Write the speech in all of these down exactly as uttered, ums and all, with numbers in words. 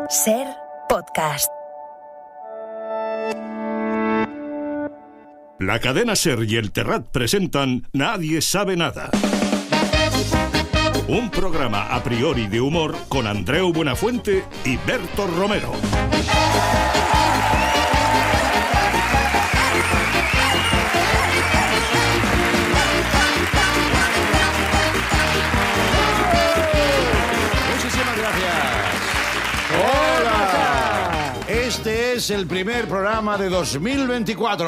Ser podcast. La cadena Ser y el Terrat presentan Nadie sabe nada. Un programa a priori de humor con Andreu Buenafuente y Berto Romero. Muchísimas gracias. Hola. Este es el primer programa de dos mil veinticuatro.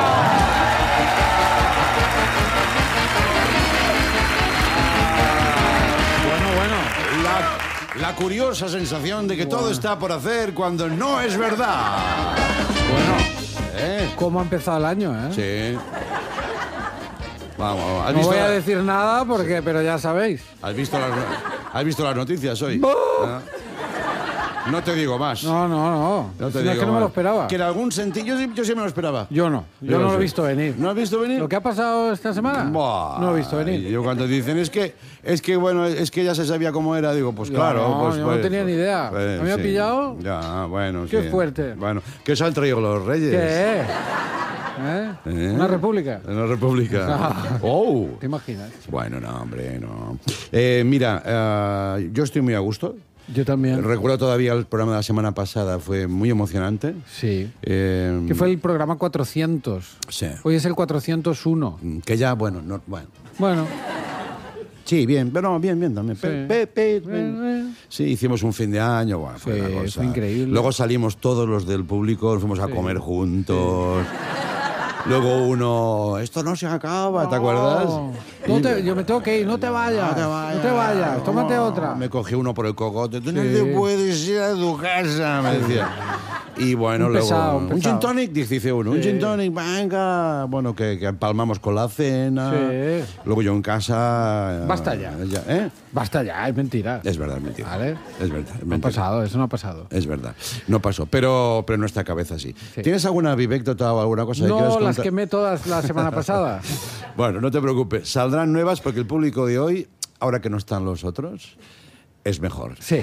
La, la curiosa sensación de que bueno. todo está por hacer cuando no es verdad. Bueno, ¿Eh? ¿Cómo ha empezado el año, eh? Sí. Vamos, ¿has no visto voy a la... decir nada porque, sí. pero ya sabéis. ¿Has visto las, ¿has visto las noticias hoy? ¿Ah? No te digo más. No, no, no. No te si digo no es que no más. me lo esperaba. Que en algún sentido... Yo, sí- yo sí me lo esperaba. Yo no. Yo, Yo no lo lo he sé. visto venir. ¿No has visto venir? ¿Lo que ha pasado esta semana? Buah. No lo he visto venir. Yo cuando dicen es que, es que bueno, es que ya se sabía cómo era, digo, pues Yo claro. no, pues, yo pues, no tenía ni idea. pues, ¿Me había sí. pillado? Ya, bueno, Qué sí. fuerte. Bueno, ¿qué os han traído los reyes? ¿Qué? ¿Eh? ¿Eh? ¿Una república? Una república. Oh. ¿Te imaginas? Bueno, no, hombre, no. Eh, mira, eh, yo estoy muy a gusto. Yo también. Recuerdo todavía el programa de la semana pasada, fue muy emocionante. Sí. Eh, Que fue el programa cuatrocientos. Sí. Hoy es el cuatrocientos uno. Que ya, bueno, no, bueno. Bueno. Sí, bien, pero no, bien, bien también. Sí. Pe- pe- pe- Eh, eh. Sí, hicimos un fin de año, bueno, fue Sí, una cosa. fue increíble. Luego salimos todos los del público, fuimos a Sí. comer juntos. Luego uno, esto no se acaba, ¿te acuerdas? No Y- te- yo me tengo que ir, no te vayas. No te vayas, no te vayas, tómate no. otra. Me cogí uno por el cogote. Tú no Sí. te puedes ir a tu casa, me decía. Y bueno, Un luego... pesado, un un pesado. gin tonic, dice uno. Un Sí. gin tonic, venga. Bueno, que, que empalmamos con la cena. Sí. Luego yo en casa... Basta ya. ¿Eh? Basta ya, es mentira. Es verdad, es mentira. Vale. Es verdad, es No ha mentira. pasado, eso no ha pasado. Es verdad. No pasó, pero, pero en nuestra cabeza sí. Sí. ¿Tienes alguna vivéctota o alguna cosa que quieras No, las contar? quemé todas la semana pasada. Bueno, no te preocupes. Saldrán nuevas porque el público de hoy, ahora que no están los otros, es mejor. Sí.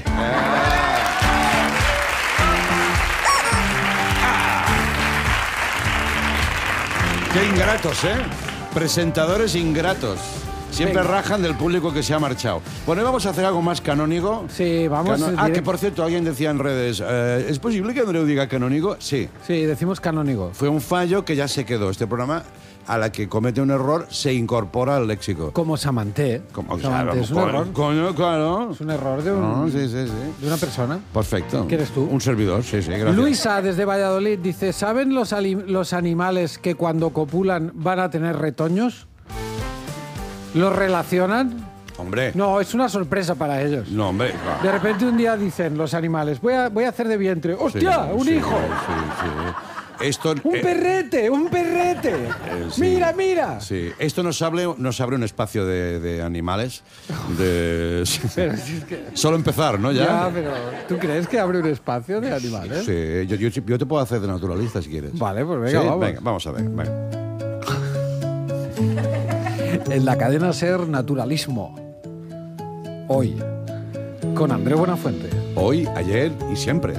¡Qué ingratos, eh! Presentadores ingratos. Siempre Venga. rajan del público que se ha marchado. Bueno, hoy vamos a hacer algo más canónigo. Sí, vamos. Cano- eh, ah, que direct- por cierto, alguien decía en redes, eh, ¿es posible que Andreu diga canónigo? Sí. Sí, decimos canónigo. Fue un fallo que ya se quedó. Este programa, a la que comete un error, se incorpora al léxico. Como Samanté. Como- Samanté es un coño, error. Coño, claro. Es un error de, un- No, sí, sí, sí. de una persona. Perfecto. ¿Qué eres tú? Un servidor, sí, sí, gracias. Luisa, desde Valladolid, dice: ¿saben los, ali- los animales que cuando copulan van a tener retoños? ¿Los relacionan? Hombre. No, es una sorpresa para ellos. No, hombre. claro. De repente un día dicen los animales: voy a, voy a hacer de vientre. ¡Hostia! Sí, ¡Un sí, hijo! Sí, sí. Esto, ¡Un eh, perrete! ¡Un perrete! sí. ¡Mira, mira! Sí, esto nos abre, nos abre un espacio de, de animales. De... Pero si es que... Solo empezar, ¿no? Ya, Ya. pero ¿tú crees que abre un espacio de animales? Sí, yo, yo, yo te puedo hacer de naturalista si quieres. Vale, pues venga, ¿Sí? vamos. Venga, vamos a ver. venga. En la cadena Ser Naturalismo. Hoy, con Andreu Buenafuente. Hoy, ayer y siempre.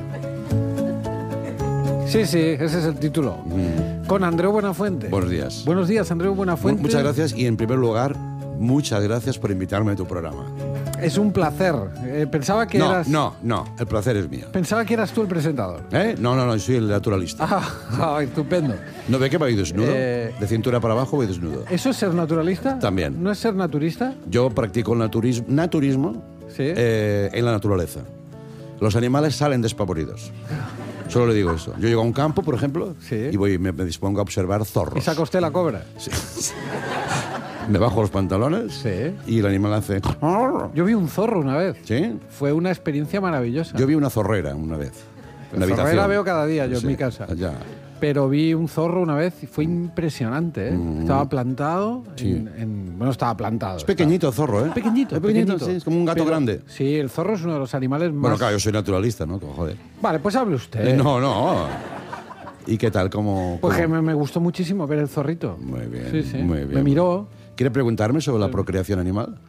Sí, sí, ese es el título. Con Andreu Buenafuente. Buenos días. Buenos días, Andreu Buenafuente. Muchas gracias y en primer lugar, muchas gracias por invitarme a tu programa. Es un placer. Eh, pensaba que No, eras... no, no, el placer es mío. Pensaba que eras tú el presentador. ¿Eh? No, no, no, soy el naturalista. Ah, ah, estupendo. ¿No ve que voy desnudo? Eh, De cintura para abajo voy desnudo. ¿Eso es ser naturalista? También. ¿No es ser naturista? Yo practico el naturismo, naturismo Sí. eh, en la naturaleza. Los animales salen despavoridos. Solo le digo eso. Yo llego a un campo, por ejemplo, Sí. y voy, me, me dispongo a observar zorros. ¿Y saca usted la cobra? Sí. Me bajo los pantalones Sí. y el animal hace... Yo vi un zorro una vez. ¿Sí? Fue una experiencia maravillosa. Yo vi una zorrera una vez. En la Zorrera habitación. veo cada día yo Sí, en mi casa. Ya. Pero vi un zorro una vez y fue impresionante, ¿eh? Estaba plantado Sí. en, en- Bueno, estaba plantado. Es pequeñito zorro, ¿eh? estaba- Pequeñito, Es pequeñito, pequeñito. sí, es como un gato Pero- grande. Sí, el zorro es uno de los animales más... Bueno, claro, yo soy naturalista, ¿no? Joder. Vale, pues hable usted. No, no. ¿Y qué tal? ¿Cómo, Pues cómo? que me, me gustó muchísimo ver el zorrito. Muy bien, Sí, sí. muy bien. Me miró. ¿Quiere preguntarme sobre la procreación animal?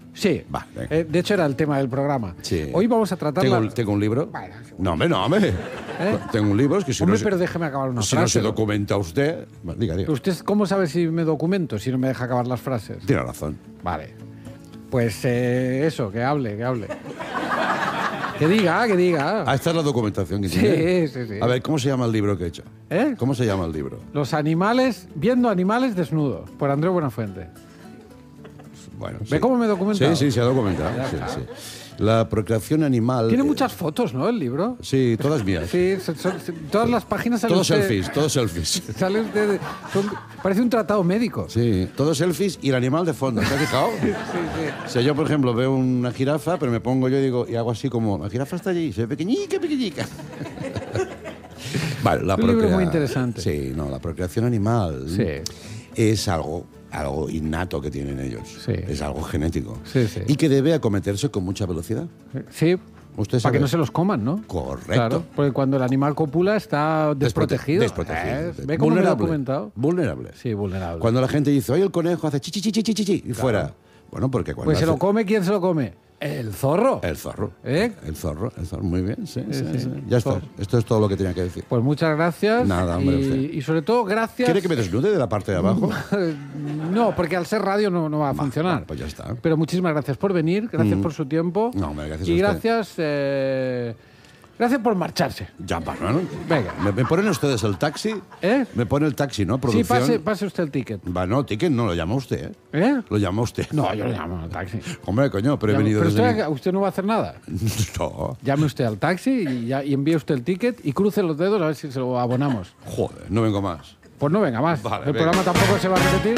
Sí, Va, venga. Eh, de hecho era el tema del programa. Sí. Hoy vamos a tratar ¿Tengo, la... ¿Tengo un libro? Bueno, sí. No, hombre, no, hombre. Tengo un libro, es que si Hombre, no se, pero déjeme acabar una si no frase. se documenta usted... Bueno, diga, diga. ¿Usted cómo sabe si me documento si no me deja acabar las frases? Tiene razón. Vale. Pues eh, eso, que hable, que hable. Que diga, que diga. Ah, esta es la documentación que Sí, tiene. sí, sí. A ver, ¿cómo se llama el libro que he hecho? ¿Eh? ¿Cómo se llama el libro? Los animales, viendo animales desnudos, por Andreu Buenafuente. Bueno, ¿Ve sí. cómo me he documentado? Sí, sí, se ha documentado. Ya Sí, está. sí. La procreación animal... Tiene eh, muchas fotos, ¿no, el libro? Sí, todas mías. Sí, son- son- todas las páginas sale Todos usted- selfies, todos selfies. Sale usted... de- son- parece un tratado médico. Sí, todos selfies y el animal de fondo. ¿Te has fijado? Sí, sí. O sea, yo, por ejemplo, veo una jirafa, pero me pongo yo y digo, y hago así como, la jirafa está allí, se ve pequeñica, pequeñica. Vale, la Un libro procrea- muy interesante. Sí, no, la procreación animal Sí. es algo, algo innato que tienen ellos. Sí. Es algo genético. Sí, sí. Y que debe acometerse con mucha velocidad. Sí, Usted para sabe. que no se los coman, ¿no? Correcto. Claro, porque cuando el animal copula está desprotegido. Desprotegido. ¿Eh? ¿Ve cómo me he documentado? Vulnerable. Sí, vulnerable. Cuando la gente dice, oye, el conejo hace chi, chi, chi, chi, chi, chi, y fuera. Bueno, porque cuando Pues se hace- lo come, ¿quién se lo come? El zorro. El zorro. ¿Eh? El zorro, el zorro. Muy bien, sí, sí, sí. sí. Ya está. Zorro. Esto es todo lo que tenía que decir. Pues muchas gracias. Nada, hombre, y, usted. y sobre todo, gracias. ¿Quiere que me desnude de la parte de abajo? No, porque al ser radio no, no va a funcionar. va, pues ya está. Pero muchísimas gracias por venir, gracias por su tiempo. No, hombre, gracias Y a usted. gracias, eh, gracias por marcharse. Ya, va, ¿no? Venga. ¿Me, me ponen ustedes el taxi? ¿Eh? Me pone el taxi, ¿no? Sí, Producción. pase, pase usted el ticket. Va, no, ticket no, lo llama usted, ¿eh? ¿Eh? Lo llama usted. No, yo le llamo al taxi. Hombre, coño, pero he Llamo- venido pero desde... usted, usted no va a hacer nada. mi- No. Llame usted al taxi y, ya, y envíe usted el ticket y cruce los dedos a ver si se lo abonamos. Joder, no vengo más. Pues no venga más. Vale, el venga. programa tampoco se va a repetir.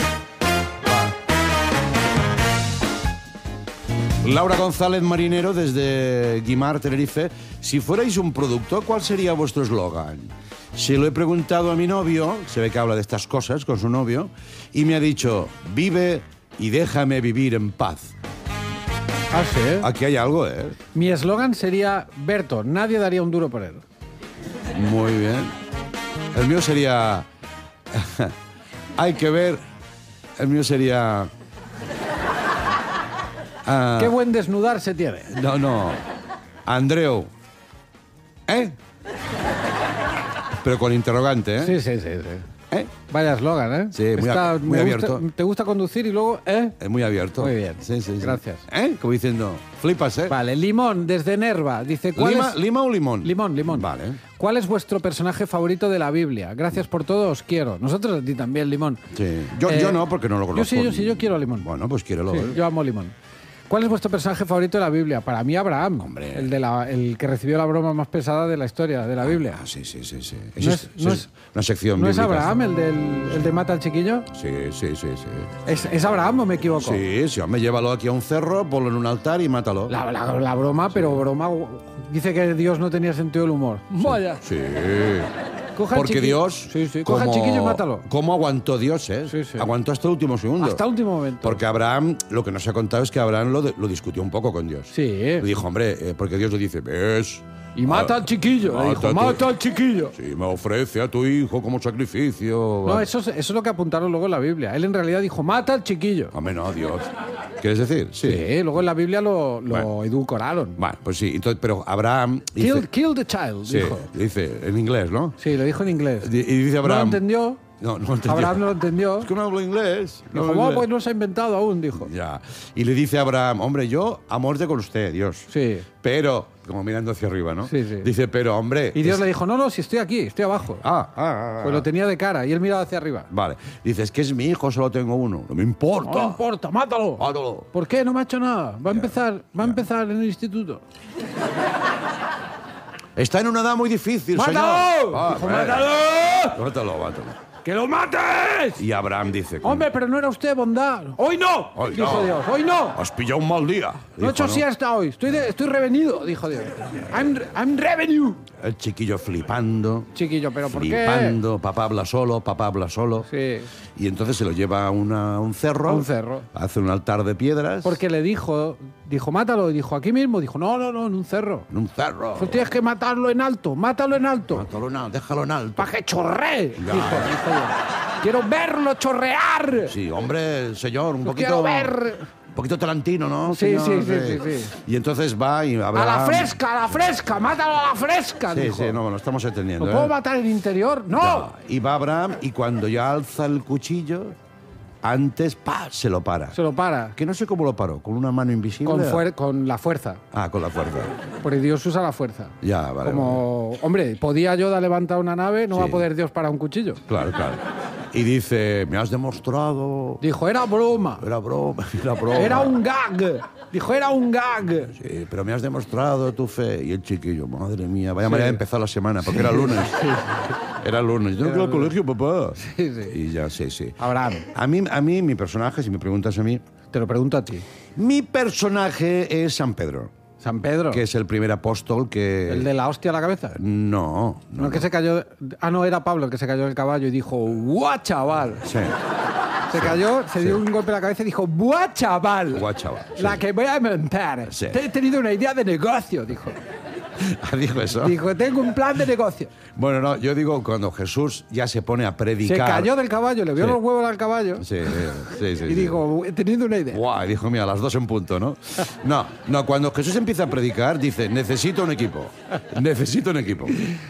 Laura González Marinero desde Guimar, Tenerife. Si fuerais un producto, ¿cuál sería vuestro eslogan? Se lo he preguntado a mi novio, se ve que habla de estas cosas con su novio, y me ha dicho, vive y déjame vivir en paz. Ah, sí. Aquí hay algo, ¿eh? Mi eslogan sería, Berto, nadie daría un duro por él. Muy bien. El mío sería... hay que ver... El mío sería... ah, Qué buen desnudarse tiene. No, no. Andreu. ¿Eh? Pero con interrogante, ¿eh? Sí, sí, sí, sí. ¿Eh? Vaya eslogan, ¿eh? Sí, muy a- muy me abierto. gusta- ¿Te gusta conducir y luego, eh? Es muy abierto. Muy bien. Sí, sí, sí. Gracias. ¿Eh? Como diciendo, flipas, ¿eh? Vale, Limón, desde Nerva. Dice, ¿cuál ¿Lima, es...? ¿Lima o limón? Limón, limón. Vale. ¿Cuál es vuestro personaje favorito de la Biblia? Gracias por todo, os quiero. Nosotros a ti también, Limón. Sí. Yo, Eh, yo no, porque no lo Yo conozco. sí, yo sí, yo quiero a Limón. Bueno, pues quiérelo. Sí, ¿eh? yo amo Limón. ¿Cuál es vuestro personaje favorito de la Biblia? Para mí, Abraham. Hombre. El, de la, el que recibió la broma más pesada de la historia de la Biblia. Ah, sí, sí, sí. sí. ¿No Eso es- no es- una sección ¿No es bíblica. Abraham el, del, el de mata al chiquillo? Sí, sí, sí, sí. ¿Es, ¿Es Abraham o me equivoco? Sí, sí, hombre, llévalo aquí a un cerro, ponlo en un altar y mátalo. La, la- la broma, pero broma... Dice que Dios no tenía sentido del humor. Vaya. Sí. Coge al Porque chiqui- Dios... Sí, sí. Coge al chiquillo y mátalo. ¿Cómo aguantó Dios, eh? Sí, sí. Aguantó hasta el último segundo. Hasta el último momento. Porque Abraham, lo que nos ha contado es que Abraham lo, de- lo discutió un poco con Dios. Sí. Le dijo, hombre, eh, porque Dios le dice, ves... Y mata ah, al chiquillo. Le mata dijo, a tu- mata al chiquillo. Sí, me ofrece a tu hijo como sacrificio. No, eso es, eso es lo que apuntaron luego en la Biblia. Él en realidad dijo, mata al chiquillo. Hombre, no, Dios. ¿Quieres decir? Sí. Sí, luego en la Biblia lo, lo Bueno. edulcoraron. Bueno, pues sí. Entonces, pero Abraham dice... Kill, kill the child, sí, dijo. dice en inglés, ¿no? Sí, lo dijo en inglés. Y y dice ¿No lo Abraham... entendió? No, no entendió. Abraham no lo entendió. Es que no hablo inglés. no Dijo, hablo "Oh, inglés". pues no se ha inventado aún, dijo. Ya. Y le dice a Abraham, hombre, yo a muerte con usted, Dios. Sí. Pero, como mirando hacia arriba, ¿no? Sí, sí. Dice, pero, hombre... Y Dios es- le dijo, no, no, si estoy aquí, estoy abajo. Ah, ah, ah, ah. Pues lo tenía de cara y él miraba hacia arriba. Vale. Dice, es que es mi hijo, solo tengo uno. No me importa. No importa, mátalo. Mátalo. ¿Por qué? No me ha hecho nada. Va a empezar, va a empezar en el instituto. Está en una edad muy difícil, ¡Mátalo! señor. Ah, Dijo, vale. ¡mátalo! Mátalo, mátalo. ¡Que lo mates! Y Abraham dice... Hombre, pero no era usted bondad. ¡Hoy no! Hoy dijo no. Dios. ¡Hoy no! Has pillado un mal día. No he Dijo, hecho siesta hoy. Estoy, de- estoy revenido, dijo Dios. I'm, I'm revenue. El chiquillo flipando. Chiquillo, ¿pero por qué? flipando. Papá habla solo, papá habla solo. Sí. Y entonces se lo lleva a, una- a un cerro. A un cerro. Hace un altar de piedras. Porque le dijo, dijo, mátalo. Y dijo, aquí mismo. Dijo, no, no, no, en un cerro. En un cerro. Pues tienes que matarlo en alto. Mátalo en alto. Mátalo en alto, déjalo en alto. ¡Para que chorree! Ya. Dijo, dijo Dios. Quiero verlo chorrear. Sí, hombre, señor, un Lo poquito... quiero ver. Un poquito talantino, ¿no? Sí, señor? sí, sí, sí, sí. Y entonces va y habrá... ¡A la fresca, a la fresca! ¡Mátalo a la fresca! Sí, dijo. sí, no, lo estamos entendiendo. ¿Lo puedo ¿eh? matar en interior? ¡No! No. Y va Abraham y cuando ya alza el cuchillo, antes, ¡pa!, se lo para. Se lo para. Que no sé cómo lo paró, con una mano invisible. Con, fuer- con la fuerza. Ah, con la fuerza. Porque Dios usa la fuerza. Ya, vale. Como, hombre, podía Yoda levantar una nave, no Sí. va a poder Dios parar un cuchillo. vale. Claro, claro. Y dice, me has demostrado... Dijo, era broma. Era broma, era broma. Era un gag. Dijo, era un gag. Sí, pero me has demostrado tu fe. Y el chiquillo, madre mía, vaya manera de empezar la semana, porque era lunes. Era lunes. Yo tengo que ir al colegio, papá. Sí, sí. Y ya, sí, sí. Abraham, A mí, a mí, mi personaje, si me preguntas a mí, te lo pregunto a ti. mi personaje es San Pedro, San Pedro, que es el primer apóstol que... el de la hostia a la cabeza. No, No, no. el que se cayó... de- Ah, no, era Pablo el que se cayó del caballo y dijo, ¡buah, chaval! Sí, Se cayó, se dio un golpe en la cabeza y dijo, ¡buah, chaval! guau, chaval. Sí. La que voy a inventar. Sí. Te he tenido una idea de negocio, dijo. Dijo eso. Dijo, tengo un plan de negocio. Bueno, no, yo digo cuando Jesús ya se pone a predicar... Se cayó del caballo, le vio Sí. los huevos al caballo Sí, sí, sí. y sí. dijo, he tenido una idea. Guau, dijo, mira, a las dos en punto, ¿no? No, no, cuando Jesús empieza a predicar, dice, necesito un equipo, necesito un equipo.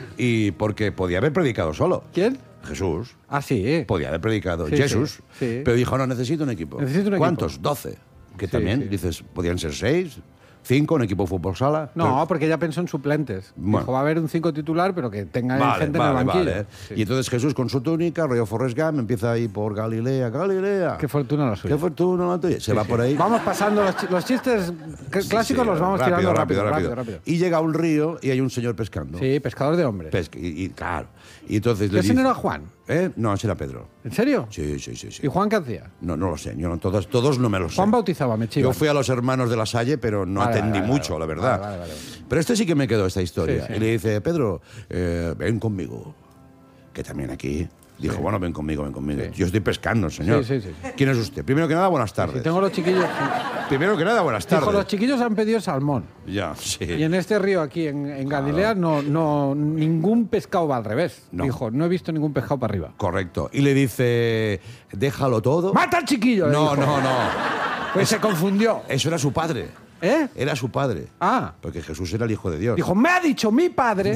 Y porque podía haber predicado solo. ¿Quién? Jesús Ah, sí. podía haber predicado, Sí, Jesús, sí, sí. pero dijo, no, necesito un equipo. Necesito un equipo. ¿Cuántos? Doce. Que Sí, también, sí. dices, podían ser seis, cinco, un equipo de fútbol sala. No, Pero- porque ella pensó en suplentes. Bueno. Dijo, va a haber un cinco titular, pero que tenga Vale, gente vale, en el banquillo. vale. Sí. Y entonces Jesús con su túnica, rollo Forrest Gump, empieza ahí por Galilea, Galilea. Qué fortuna la suya. Qué fortuna la tuya. Se va por ahí. Vamos pasando los, chi- los chistes c- clásicos, Sí, los vamos rápido, tirando rápido, rápido, rápido, rápido, rápido. Y llega a un río y hay un señor pescando. Sí, pescador de hombres. Pesca, y, y, claro. Y entonces le ¿Ese dice... no era Juan? ¿Eh? No, ese era Pedro. ¿En serio? Sí, sí, sí. sí. ¿Y Juan qué hacía? No, no lo sé. Yo no, todos, todos no me lo sé. Juan bautizaba, me chiva. Yo fui a los hermanos de la Salle, pero no Vale, atendí vale, vale, mucho, vale. la verdad. Vale, vale, vale. Pero este sí que me quedó, esta historia. Sí, sí. Y le dice, Pedro, eh, ven conmigo. Que también aquí... Dijo, bueno, ven conmigo, ven conmigo. Sí. Yo estoy pescando, señor. Sí, sí, sí. ¿Quién es usted? Primero que nada, buenas tardes. Si tengo los chiquillos... Primero que nada, buenas tardes. Dijo, los chiquillos han pedido salmón. Ya, sí. Y en este río aquí, en, en Galilea, no, no, ningún pescado va al revés. No. Dijo, no he visto ningún pescado para arriba. Correcto. Y le dice, déjalo todo. ¡Mata al chiquillo! le No, dijo. no, no. Pues se confundió. Eso era su padre. ¿Eh? Era su padre. Ah. Porque Jesús era el hijo de Dios. Dijo, me ha dicho mi padre.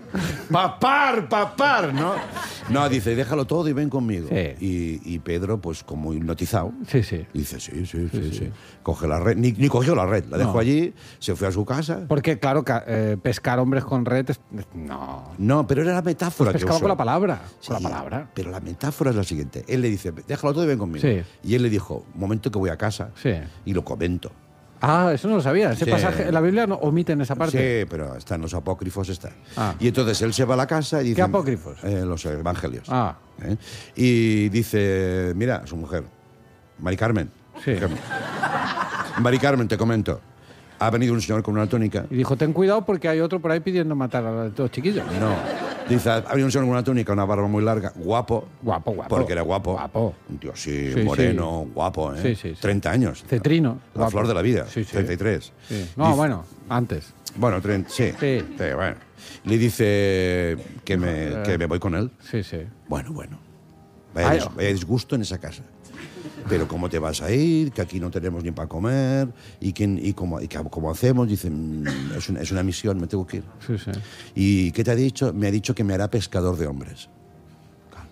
papar, papar, ¿no? No, dice, déjalo todo y ven conmigo. Sí. Y, y Pedro, pues como hipnotizado, Sí, sí. dice, sí, sí, sí, sí. Coge la red. Ni, ni cogió la red. La dejó No. allí, se fue a su casa. Porque, claro, ca- eh, pescar hombres con red... es- No. No, pero era la metáfora que Pescaba usó. con la palabra. Con Sí, la palabra. Pero la metáfora es la siguiente. Él le dice, déjalo todo y ven conmigo. Sí. Y él le dijo, un momento que voy a casa. Sí. Y lo comento. Ah, eso no lo sabía. Ese Sí. pasaje en la Biblia no omiten esa parte. Sí, pero está en los apócrifos, está. Ah. Y entonces él se va a la casa y dice... ¿Qué apócrifos? Eh, los evangelios. Ah. ¿Eh? Y dice, mira, a su mujer, Mari Carmen. Sí. Mari Carmen. Mari Carmen, te comento. Ha venido un señor con una túnica. Y dijo, ten cuidado porque hay otro por ahí pidiendo matar a los chiquillos. No. Dice, ha venido un señor con una túnica, una barba muy larga, guapo. Guapo, guapo. Porque era guapo. Guapo. Un tío así, Sí, moreno, guapo, ¿eh? Sí, sí, sí. treinta años. Cetrino. La guapo. flor de la vida. Sí, sí. treinta y tres. Sí. No, Dice- bueno, antes. Bueno, treinta, sí. Sí. Sí, bueno. Le dice que me, que me voy con él. Sí, sí. Bueno, bueno. Vaya, Ay, dis- oh. vaya disgusto en esa casa. Pero ¿cómo te vas a ir? Que aquí no tenemos ni para comer. ¿Y, quién, y, cómo, y cómo- cómo hacemos? Dicen, es una, es una misión, me tengo que ir. Sí, sí. ¿Y qué te ha dicho? Me ha dicho que me hará pescador de hombres. Claro.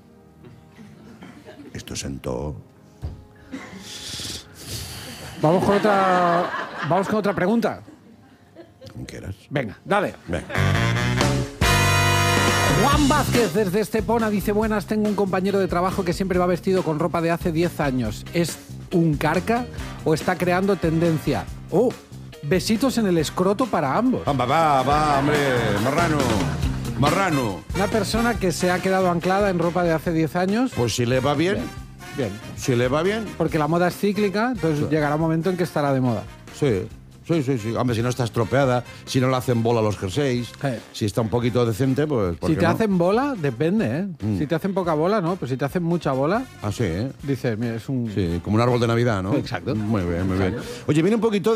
Esto sentó... Vamos con otra. Vamos con otra pregunta. Como quieras. Venga, dale. Venga. Juan Vázquez desde Estepona dice, buenas, tengo un compañero de trabajo que siempre va vestido con ropa de hace diez años. ¿Es un carca o está creando tendencia? Oh, besitos en el escroto para ambos. Va, va, va, hombre. Marrano. Marrano. Una persona que se ha quedado anclada en ropa de hace diez años. Pues si le va bien, Bien. si le va bien, Porque la moda es cíclica, entonces llegará un momento en que estará de moda. sí, sí, Sí, sí, sí. Hombre, si no está estropeada, si no le hacen bola los jerseys, Sí. si está un poquito decente, pues... ¿por Si qué te no? hacen bola, depende, ¿eh? Mm. Si te hacen poca bola, no. Pero si te hacen mucha bola, Ah, sí, ¿eh? dices, mira, es un... Sí, como un árbol de Navidad, ¿no? Exacto. Muy bien, muy bien. Oye, viene un poquito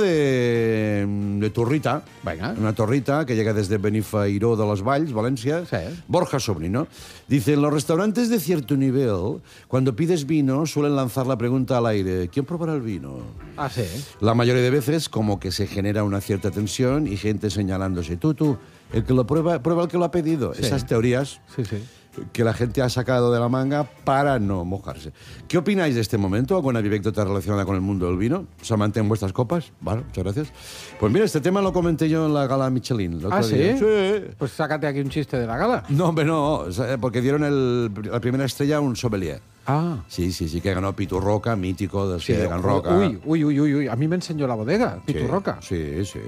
de, de turrita. Venga. Una torrita que llega desde Benifairó de los Valls, Valencia. Sí. Borja Sobrino. Dice, en los restaurantes de cierto nivel, cuando pides vino, suelen lanzar la pregunta al aire, ¿quién probará el vino? Ah, sí. La mayoría de veces como que se genera una cierta tensión y gente señalándose, tú, tú, el que lo prueba, prueba el que lo ha pedido. Sí. Esas teorías Sí, sí. que la gente ha sacado de la manga para no mojarse. ¿Qué opináis de este momento? ¿Alguna anécdota relacionada con el mundo del vino? ¿Se mantienen vuestras copas? Vale, muchas gracias. Pues mira, este tema lo comenté yo en la gala Michelin. el otro ¿Ah, sí? día. Sí. Pues sácate aquí un chiste de la gala. No, hombre, no, o sea, porque dieron el- la primera estrella a un sommelier. Ah. Sí, sí, sí, que ganó Pitu Roca, mítico de, sí, de Can Roca. Uy, uy, uy, uy, uy. A mí me enseñó la bodega, Sí, Pitu Roca. Sí, sí.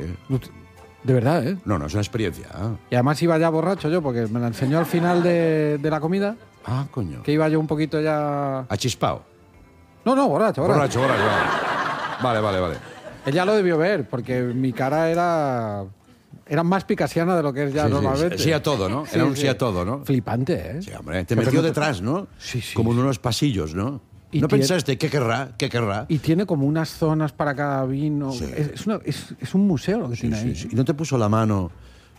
De verdad, ¿eh? No, no, es una experiencia. Y además iba ya borracho yo, porque me la enseñó al final de, de la comida, Ah, coño. que iba yo un poquito ya... Achispao. No, no, borracho, borracho. Borracho, borracho. Vale, vale, vale. Ella lo debió ver, porque mi cara era... Era más picasiana de lo que es ya Sí, sí, normalmente. sí, sí a todo, ¿no? Era un sí a todo, ¿no? Flipante, ¿eh? Sí, hombre, te Pero metió no te- detrás, ¿no? Sí, sí, Como en sí. unos pasillos, ¿no? Y ¿No tiene- pensaste qué querrá? ¿Qué querrá? Y tiene como unas zonas para cada vino. Sí. Es, es una- es- es un museo lo que Sí, tiene sí, ahí. sí. ¿Y no te puso la mano?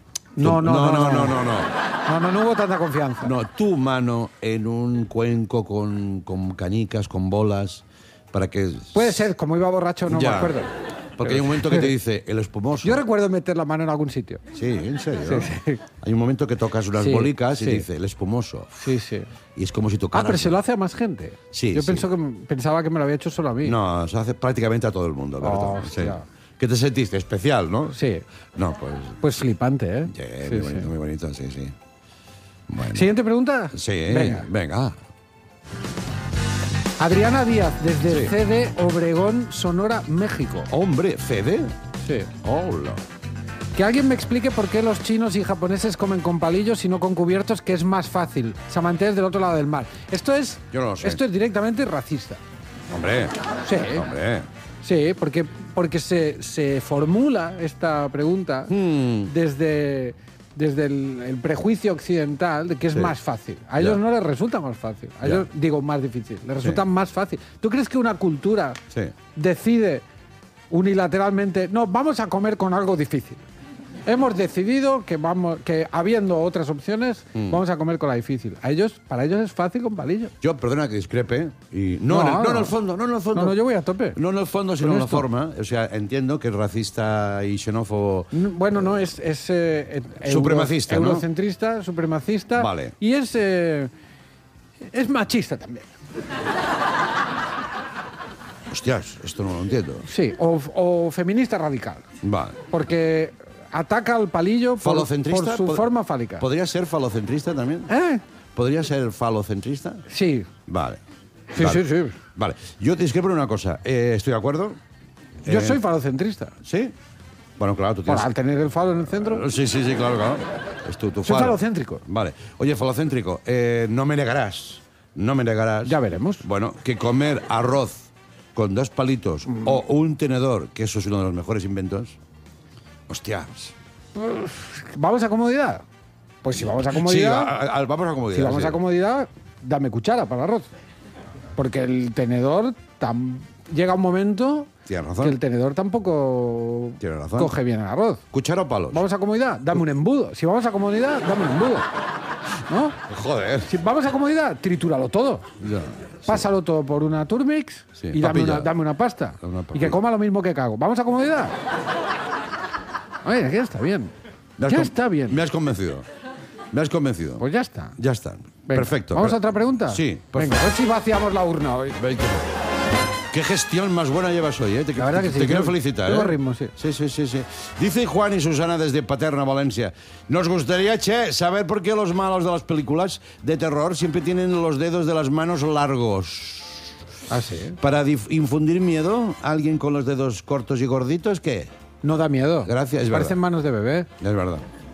No, Tu- no, no, no, no, no, no. No, no, no hubo tanta confianza. No, tu mano en un cuenco con, con canicas, con bolas, para que... Puede ser, como iba borracho, no Ya. me acuerdo. Porque hay un momento que te dice, el espumoso. Yo recuerdo meter la mano en algún sitio. Sí, en serio. Sí, sí. Hay un momento que tocas unas Sí, bolicas y sí. dice, el espumoso. Sí, sí. Y es como si Ah, tocaras... pero se lo hace a más gente. Sí, Yo sí. pensó que, pensaba que me lo había hecho solo a mí. No, se hace prácticamente a todo el mundo, Berto. Hostia. Sí. ¿Qué te sentiste? Especial, ¿no? Sí. No, pues... Pues flipante, ¿eh? Sí, Sí, muy sí. bonito, muy bonito, sí, sí. Bueno. Siguiente pregunta. Sí, Venga. venga. Adriana Díaz, desde Sí. C D Obregón, Sonora, México. Hombre, ¿Fede? Sí. Hola. Que alguien me explique por qué los chinos y japoneses comen con palillos y no con cubiertos, que es más fácil. Samantés del otro lado del mar. Esto es, Yo no lo sé. esto es directamente racista. Hombre. Sí. Hombre. Sí, porque, porque se, se formula esta pregunta Hmm. desde, desde el, el prejuicio occidental de que es Sí. más fácil. A ellos Ya. no les resulta más fácil. A Ya. ellos, digo, más difícil. Les resulta Sí. más fácil. ¿Tú crees que una cultura Sí. decide unilateralmente, no, vamos a comer con algo difícil? Hemos decidido que vamos, que habiendo otras opciones, Mm. vamos a comer con la difícil. A ellos, para ellos es fácil con palillos. Yo, perdona que discrepe. Y... No, No, en el, no, no. en el fondo, no en el fondo. No, no, yo voy a tope. No en el fondo, sino Con en la esto. forma. O sea, entiendo que es racista y xenófobo. N- Bueno, no, es, es eh, eh, Supremacista, euro- ¿no? eurocentrista, supremacista. Vale. Y es, eh, es machista también. Hostias, esto no lo entiendo. Sí, o, o feminista radical. Vale. Porque ataca al palillo por, ¿Falocentrista? por su Pod- forma fálica. ¿Podría ser falocentrista también? ¿Eh? ¿Podría ser falocentrista? Sí. Vale. Sí, Vale. sí, sí. Vale. Yo discrepo en una cosa. Eh, ¿Estoy de acuerdo? Yo Eh, soy falocentrista. ¿Sí? Bueno, claro, tú Por, tienes... al tener el falo en el centro. Sí, sí, sí, claro, claro. Es tu, tu Soy falo. falocéntrico. Vale. Oye, falocéntrico, eh, no me negarás, no me negarás... Ya veremos. Bueno, que comer arroz con dos palitos Mm. o un tenedor, que eso es uno de los mejores inventos... Hostias. ¿Vamos a comodidad? Pues si vamos a Sí, comodidad, a- a- vamos a comodidad. si vamos sí. a comodidad, dame cuchara para el arroz. Porque el tenedor tam- llega un momento Tienes razón. que el tenedor tampoco Tienes razón. coge bien el arroz. ¿Cuchara o palos? ¿Vamos a comodidad? Dame un embudo. Si vamos a comodidad, dame un embudo. ¿No? Joder. Si vamos a comodidad, tritúralo todo. Ya. Pásalo todo por una Turmix Sí, y dame papilla. una, dame una pasta. Dame una y que papilla. coma lo mismo que cago. ¿Vamos a comodidad? Oye, ya está bien. Me has Ya con- está bien. Me has convencido. Me has convencido. Pues ya está. Ya está. Venga, Perfecto. ¿Vamos Pero- a otra pregunta? Sí, Venga, perfecto. a ver si vaciamos la urna hoy. Venga. Qué gestión más buena llevas hoy, ¿eh? Te, La verdad que te sí, quiero tengo- felicitar, tengo ¿eh? ritmo, sí. Sí, sí, sí, sí. Dice Juan y Susana desde Paterna, Valencia. Nos gustaría, che, saber por qué los malos de las películas de terror siempre tienen los dedos de las manos largos. Ah, sí. Para dif- infundir miedo, alguien con los dedos cortos y gorditos, ¿qué? No da miedo. Gracias, es Parecen verdad. manos de bebé. Es verdad.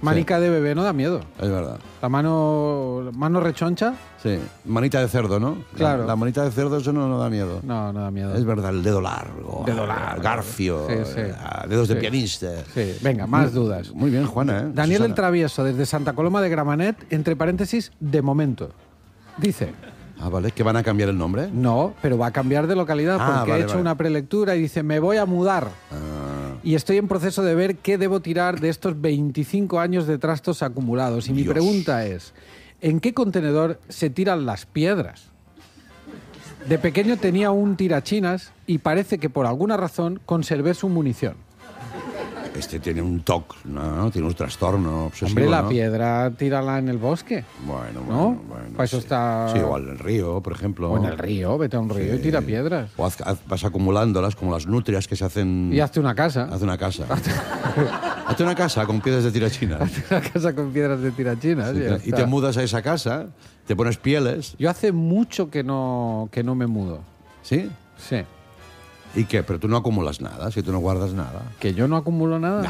Manica de bebé no da miedo. Es verdad. La mano, mano rechoncha, Sí, manita de cerdo, ¿no? Claro. La, la manita de cerdo, eso no, no da miedo. no, no da miedo. Es verdad, el dedo largo. Dedo largo. Garfio. Sí, sí. ah, Dedos de Sí. pianista. Sí, venga, más dudas. Muy bien, Juana, ¿eh? Daniel Susana. el Travieso, desde Santa Coloma de Gramenet, entre paréntesis, de momento. Dice, Ah, vale, ¿que van a cambiar el nombre? no, pero va a cambiar de localidad Ah, porque vale, he hecho vale. una prelectura y dice, me voy a mudar. Ah, Y estoy en proceso de ver qué debo tirar de estos veinticinco años de trastos acumulados. Y mi Dios. pregunta es, ¿en qué contenedor se tiran las piedras? De pequeño tenía un tirachinas y parece que por alguna razón conservé su munición. este tiene un T O C, ¿no? ¿no? Tiene un trastorno obsesivo, Hombre, la ¿no? piedra tírala en el bosque. Bueno, bueno, ¿No? bueno. Para eso sí. está- Sí, igual en el río, por ejemplo. O en el río, vete a un río y tira piedras. O haz- haz- vas acumulándolas como las nutrias que se hacen... Y hazte una casa. Haz una casa. Hazte una casa con piedras de tirachinas. Una casa con piedras de tirachinas. Sí, y ya y está. te mudas a esa casa, te pones pieles, Yo hace mucho que no, que no me mudo. ¿sí? Sí. ¿Y qué? Pero tú no acumulas nada, si tú no guardas nada. ¿Que yo no acumulo nada?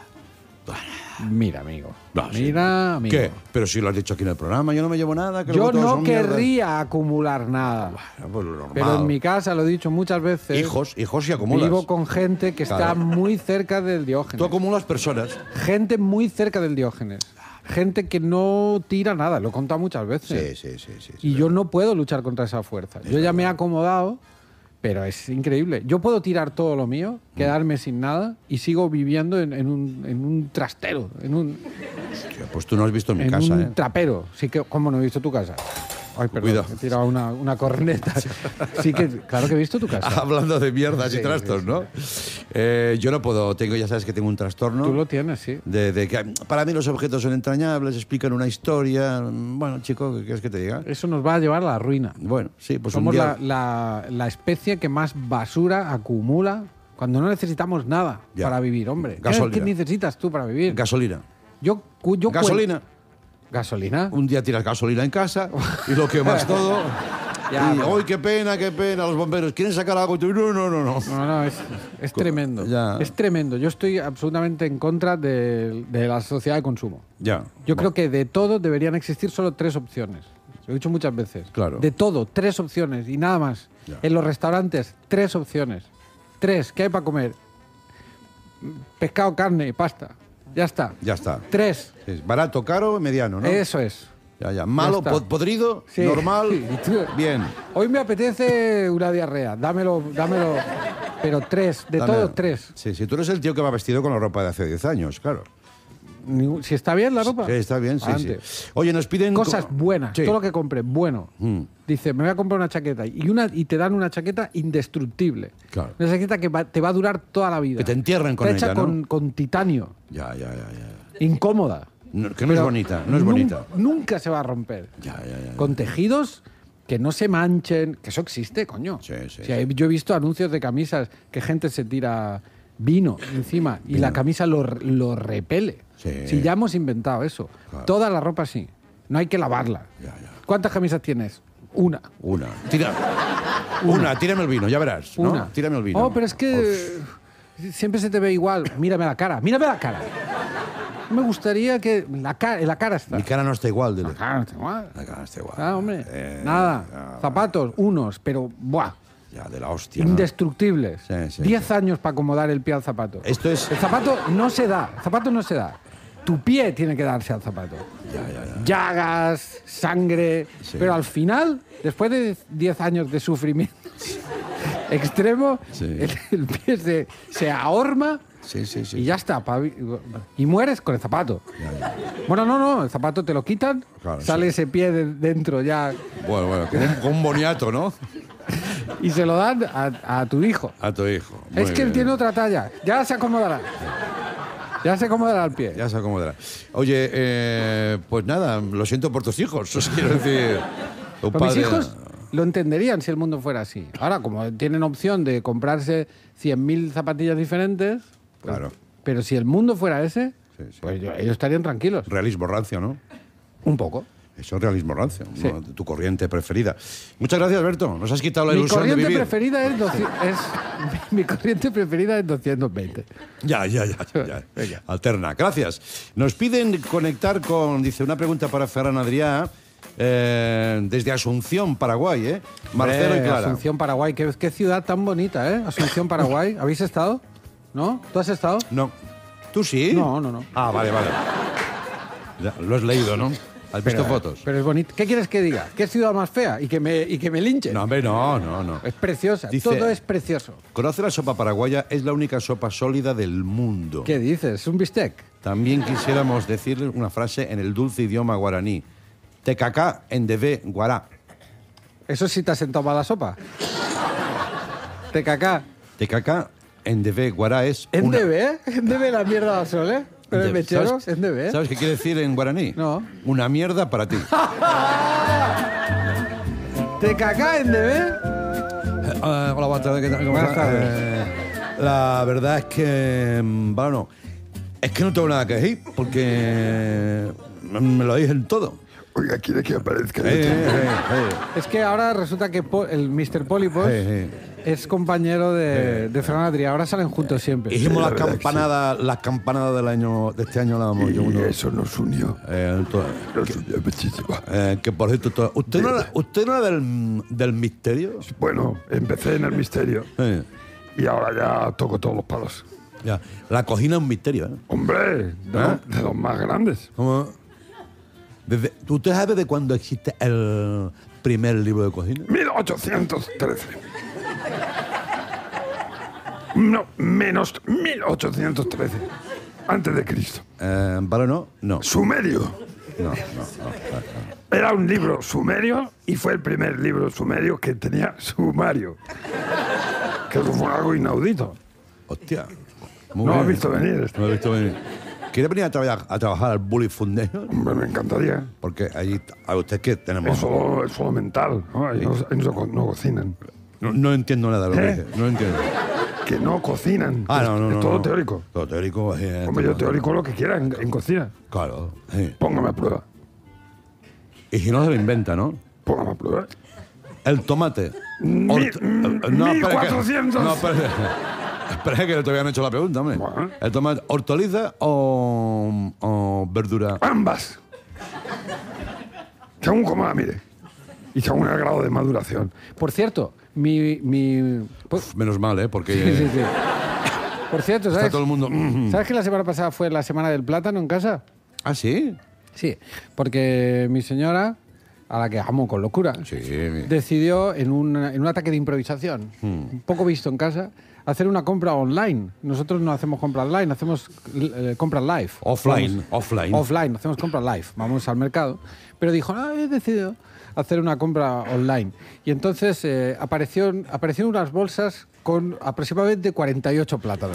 Mira, amigo. No, sí. Mira, amigo. ¿Qué? Pero si lo has dicho aquí en el programa, yo no me llevo nada. Que Yo luego todos no son mierdas. querría acumular nada. Bueno, pues lo normal. Pero en mi casa, lo he dicho muchas veces, Hijos, hijos y acumulas. vivo con gente que está Claro. muy cerca del Tú Diógenes. acumulas personas. Gente muy cerca del Diógenes. Gente que no tira nada, lo he contado muchas veces. Sí, sí, sí. sí, sí. Y yo no puedo luchar contra esa fuerza. Yo ya me he acomodado, pero es increíble. Yo puedo tirar todo lo mío, quedarme sin nada y sigo viviendo en, en un, en un trastero, en un, Hostia, pues tú no has visto mi en casa, un ¿eh? trapero. Sí que, ¿cómo no he visto tu casa? Ay, perdón, Cuidado. he tirado una, una corneta. Sí que, claro que he visto tu casa. Hablando de mierdas y Sí, trastos, sí, ¿no? Eh, yo no puedo, tengo, ya sabes que tengo un trastorno. Tú lo tienes, sí. De, de que para mí los objetos son entrañables, explican una historia. Bueno, chico, ¿qué quieres que te diga? Eso nos va a llevar a la ruina. Bueno, sí, pues Somos un día... la, la- la especie que más basura acumula cuando no necesitamos nada Ya. para vivir, hombre. ¿Qué- Gasolina. ¿Qué necesitas tú para vivir? Gasolina. Yo, cu- yo cuen- Gasolina. ¿Gasolina? Un día tiras gasolina en casa y lo quemas todo. Ya, y, pero- ¡ay, qué pena, qué pena! Los bomberos quieren sacar algo y tú, no, no, no, no. No, no, es, es tremendo. Ya. Es tremendo. Yo estoy absolutamente en contra de, de la sociedad de consumo. Ya. Yo creo que de todo deberían existir solo tres opciones. Lo he dicho muchas veces. Claro. De todo, tres opciones y nada más. Ya. En los restaurantes, tres opciones. Tres. ¿Qué hay para comer? Pescado, carne, pasta. Ya está. Ya está. Tres. Es barato, caro, mediano, ¿no? Eso es. Ya, ya. Malo, está. pod- podrido, Sí. normal, Y tú- bien. Hoy me apetece una diarrea. Dámelo, dámelo. Pero tres. De Dame- todos, tres. Sí, sí, tú eres el tío que va vestido con la ropa de hace diez años, claro. Ningún- Si está bien la ropa. Sí, está bien, sí, adelante. sí. Oye, nos piden... Cosas co- buenas, Sí. todo lo que compre, bueno. Mm. Dice, me voy a comprar una chaqueta y una y te dan una chaqueta indestructible. Claro. Una chaqueta que va- te va a durar toda la vida. Que te entierren con Está hecha ella, ¿no? con, con titanio, Ya, ya, ya, ya. incómoda. No, que no es Pero bonita, no es nun- bonita. Nunca se va a romper. Ya, ya, ya. Con tejidos que no se manchen, que eso existe, coño. Sí, sí, O sea, sí. Yo he visto anuncios de camisas que gente se tira vino encima y Vino. la camisa lo, lo repele. Sí. Si ya hemos inventado eso. Claro. Toda la ropa sí. No hay que lavarla. Ya, ya. ¿Cuántas camisas tienes? Una. Una. Tira. Una, tírame el vino, ya verás. ¿no? Una. Tírame el vino. Oh, pero es que siempre se te ve igual. Mírame la cara, mírame la cara. Me gustaría que la cara, la cara está. Mi cara no está igual, dile. La cara no está igual. La cara no está igual. Ah, hombre. Eh, Nada. ya, Zapatos, unos, pero buah. Ya, de la hostia. ¿no? Indestructibles. Sí, sí, Diez sí. años para acomodar el pie al zapato. Esto es... El zapato no se da. El zapato no se da. Tu pie tiene que darse al zapato. Ya, ya, ya. Llagas, sangre. Sí. Pero al final, después de diez años de sufrimiento extremo, Sí. el, el pie se, se ahorma Sí, sí, sí. y ya está. pa- Y mueres con el zapato. Bueno, no, no, el zapato te lo quitan, Claro, sale sí. ese pie de dentro ya Bueno, bueno, como un, como un boniato, ¿no? y se lo dan a, a tu hijo. A tu hijo. Muy Es que él bien. tiene otra talla, ya se acomodará. Ya se acomodará el pie. Ya se acomodará. Oye, eh, pues nada, lo siento por tus hijos. Os quiero decir... tu Pero mis padre- hijos lo entenderían si el mundo fuera así. Ahora, como tienen opción de comprarse cien mil zapatillas diferentes, pues- Claro. pero si el mundo fuera ese, Sí, sí. pues yo- ellos estarían tranquilos. Realismo rancio, ¿no? Un poco. Eso es realismo rancio, Sí. ¿no? Tu corriente preferida. Muchas gracias, Berto. Nos has quitado la Mi ilusión de corriente vivir. preferida es, doci- es mi corriente preferida es doscientos veinte. Ya, ya, ya, ya, ya. Venga. Alterna. Gracias. Nos piden conectar con, dice, una pregunta para Ferran Adrià, eh, desde Asunción, Paraguay, ¿eh? Marcelo y Hombre, Clara. Asunción, Paraguay. Qué, qué ciudad tan bonita, ¿eh? Asunción, Paraguay. ¿Habéis estado? ¿No? ¿Tú has estado? No. ¿Tú sí? No, no, no. Ah, vale, vale. Ya, lo has leído, ¿no? ¿Has visto fotos? Pero es bonito. ¿Qué quieres que diga? ¿Qué ciudad más fea? ¿Y que me, y que me linche? No, hombre, no, no, no. Es preciosa. Dice- Todo es precioso. Conoce la sopa paraguaya, es la única sopa sólida del mundo. ¿Qué dices? ¿Es un bistec? También quisiéramos decirle una frase en el dulce idioma guaraní. Tecacá en debe guará. ¿Eso sí te has sentado para la sopa? Tecacá. Tecacá en debe guará es ¿En una... debe, eh? ¿En debe la mierda al sol, eh? Pero el Debe. mechero, ¿Sabes- en debe, eh? ¿Sabes qué quiere decir en guaraní? No. Una mierda para ti. Tecacá, en debe. Ah, hola, buenas tardes. ¿Qué tal? ¿Cómo Buenas estás? tardes. Eh, la verdad es que... mm, Bueno, es que no tengo nada que decir porque me lo dicen todo. Oiga, ¿quiere que aparezca? Eh, eh, eh. Es que ahora resulta que Po- el mister Pólipos Eh, es compañero de, de Ferran Adrià. Ahora salen juntos siempre. Hicimos la las verdad que sí. campanadas, las campanadas del año, de este año la damos yo Y uno. eso nos unió. Eh, to- Nos unió muchísimo. eh, que por cierto, to- ¿usted no era, usted no era del, del misterio? Bueno, empecé en el misterio Eh, y ahora ya toco todos los palos. ya. La cocina es un misterio, ¿eh? Hombre, de, ¿Ah? los, de los más grandes. ¿Cómo? Desde, ¿Usted sabe de cuándo existe el primer libro de cocina? mil ochocientos trece. No, menos mil ochocientos trece. Antes de Cristo. Eh, ¿Vale no? No. Sumerio. No, no, no. Era un libro sumerio y fue el primer libro sumerio que tenía sumario. Que eso fue algo inaudito. Hostia. Muy No bien. has visto venir esto. No he visto venir. ¿Quiere venir a, trabajar a trabajar al Bully Foundation? Hombre, me encantaría. Porque allí, a usted que tenemos... Es solo, es solo mental. ¿no? Ahí no, ahí no se co- no cocinan. No, no entiendo nada de lo que ¿Eh? dice. No entiendo. Que no cocinan. Ah, es, no, no, es no. todo no. teórico. Todo teórico. eh, Hombre, yo todo- teórico lo que quiera en, en cocina. Claro. sí. Póngame a prueba. Y si no se lo inventa, ¿no? Póngame a prueba. El tomate. Mil- Hort- eh, no, mil espera que- cuatrocientos. No, espera. Espera que todavía no he hecho la pregunta, hombre. Bueno. ¿El tomate hortaliza o, o verdura? Ambas. Según como la mire. Y según el grado de maduración. Por cierto, mi... mi pues- Menos mal, ¿eh? Porque sí, sí, sí. Por cierto, está ¿sabes? todo el mundo... mm. ¿Sabes que la semana pasada fue la semana del plátano en casa? ¿Ah, sí? Sí, porque mi señora, a la que amo con locura, Sí. decidió en un, en un ataque de improvisación, Hmm. un poco visto en casa, hacer una compra online. Nosotros no hacemos compras online, hacemos eh, compras live. Offline, Vamos- offline. Offline, hacemos compras live. Vamos al mercado. Pero dijo, no, he decidido hacer una compra online. Y entonces eh, apareció, aparecieron unas bolsas con aproximadamente cuarenta y ocho plátanos.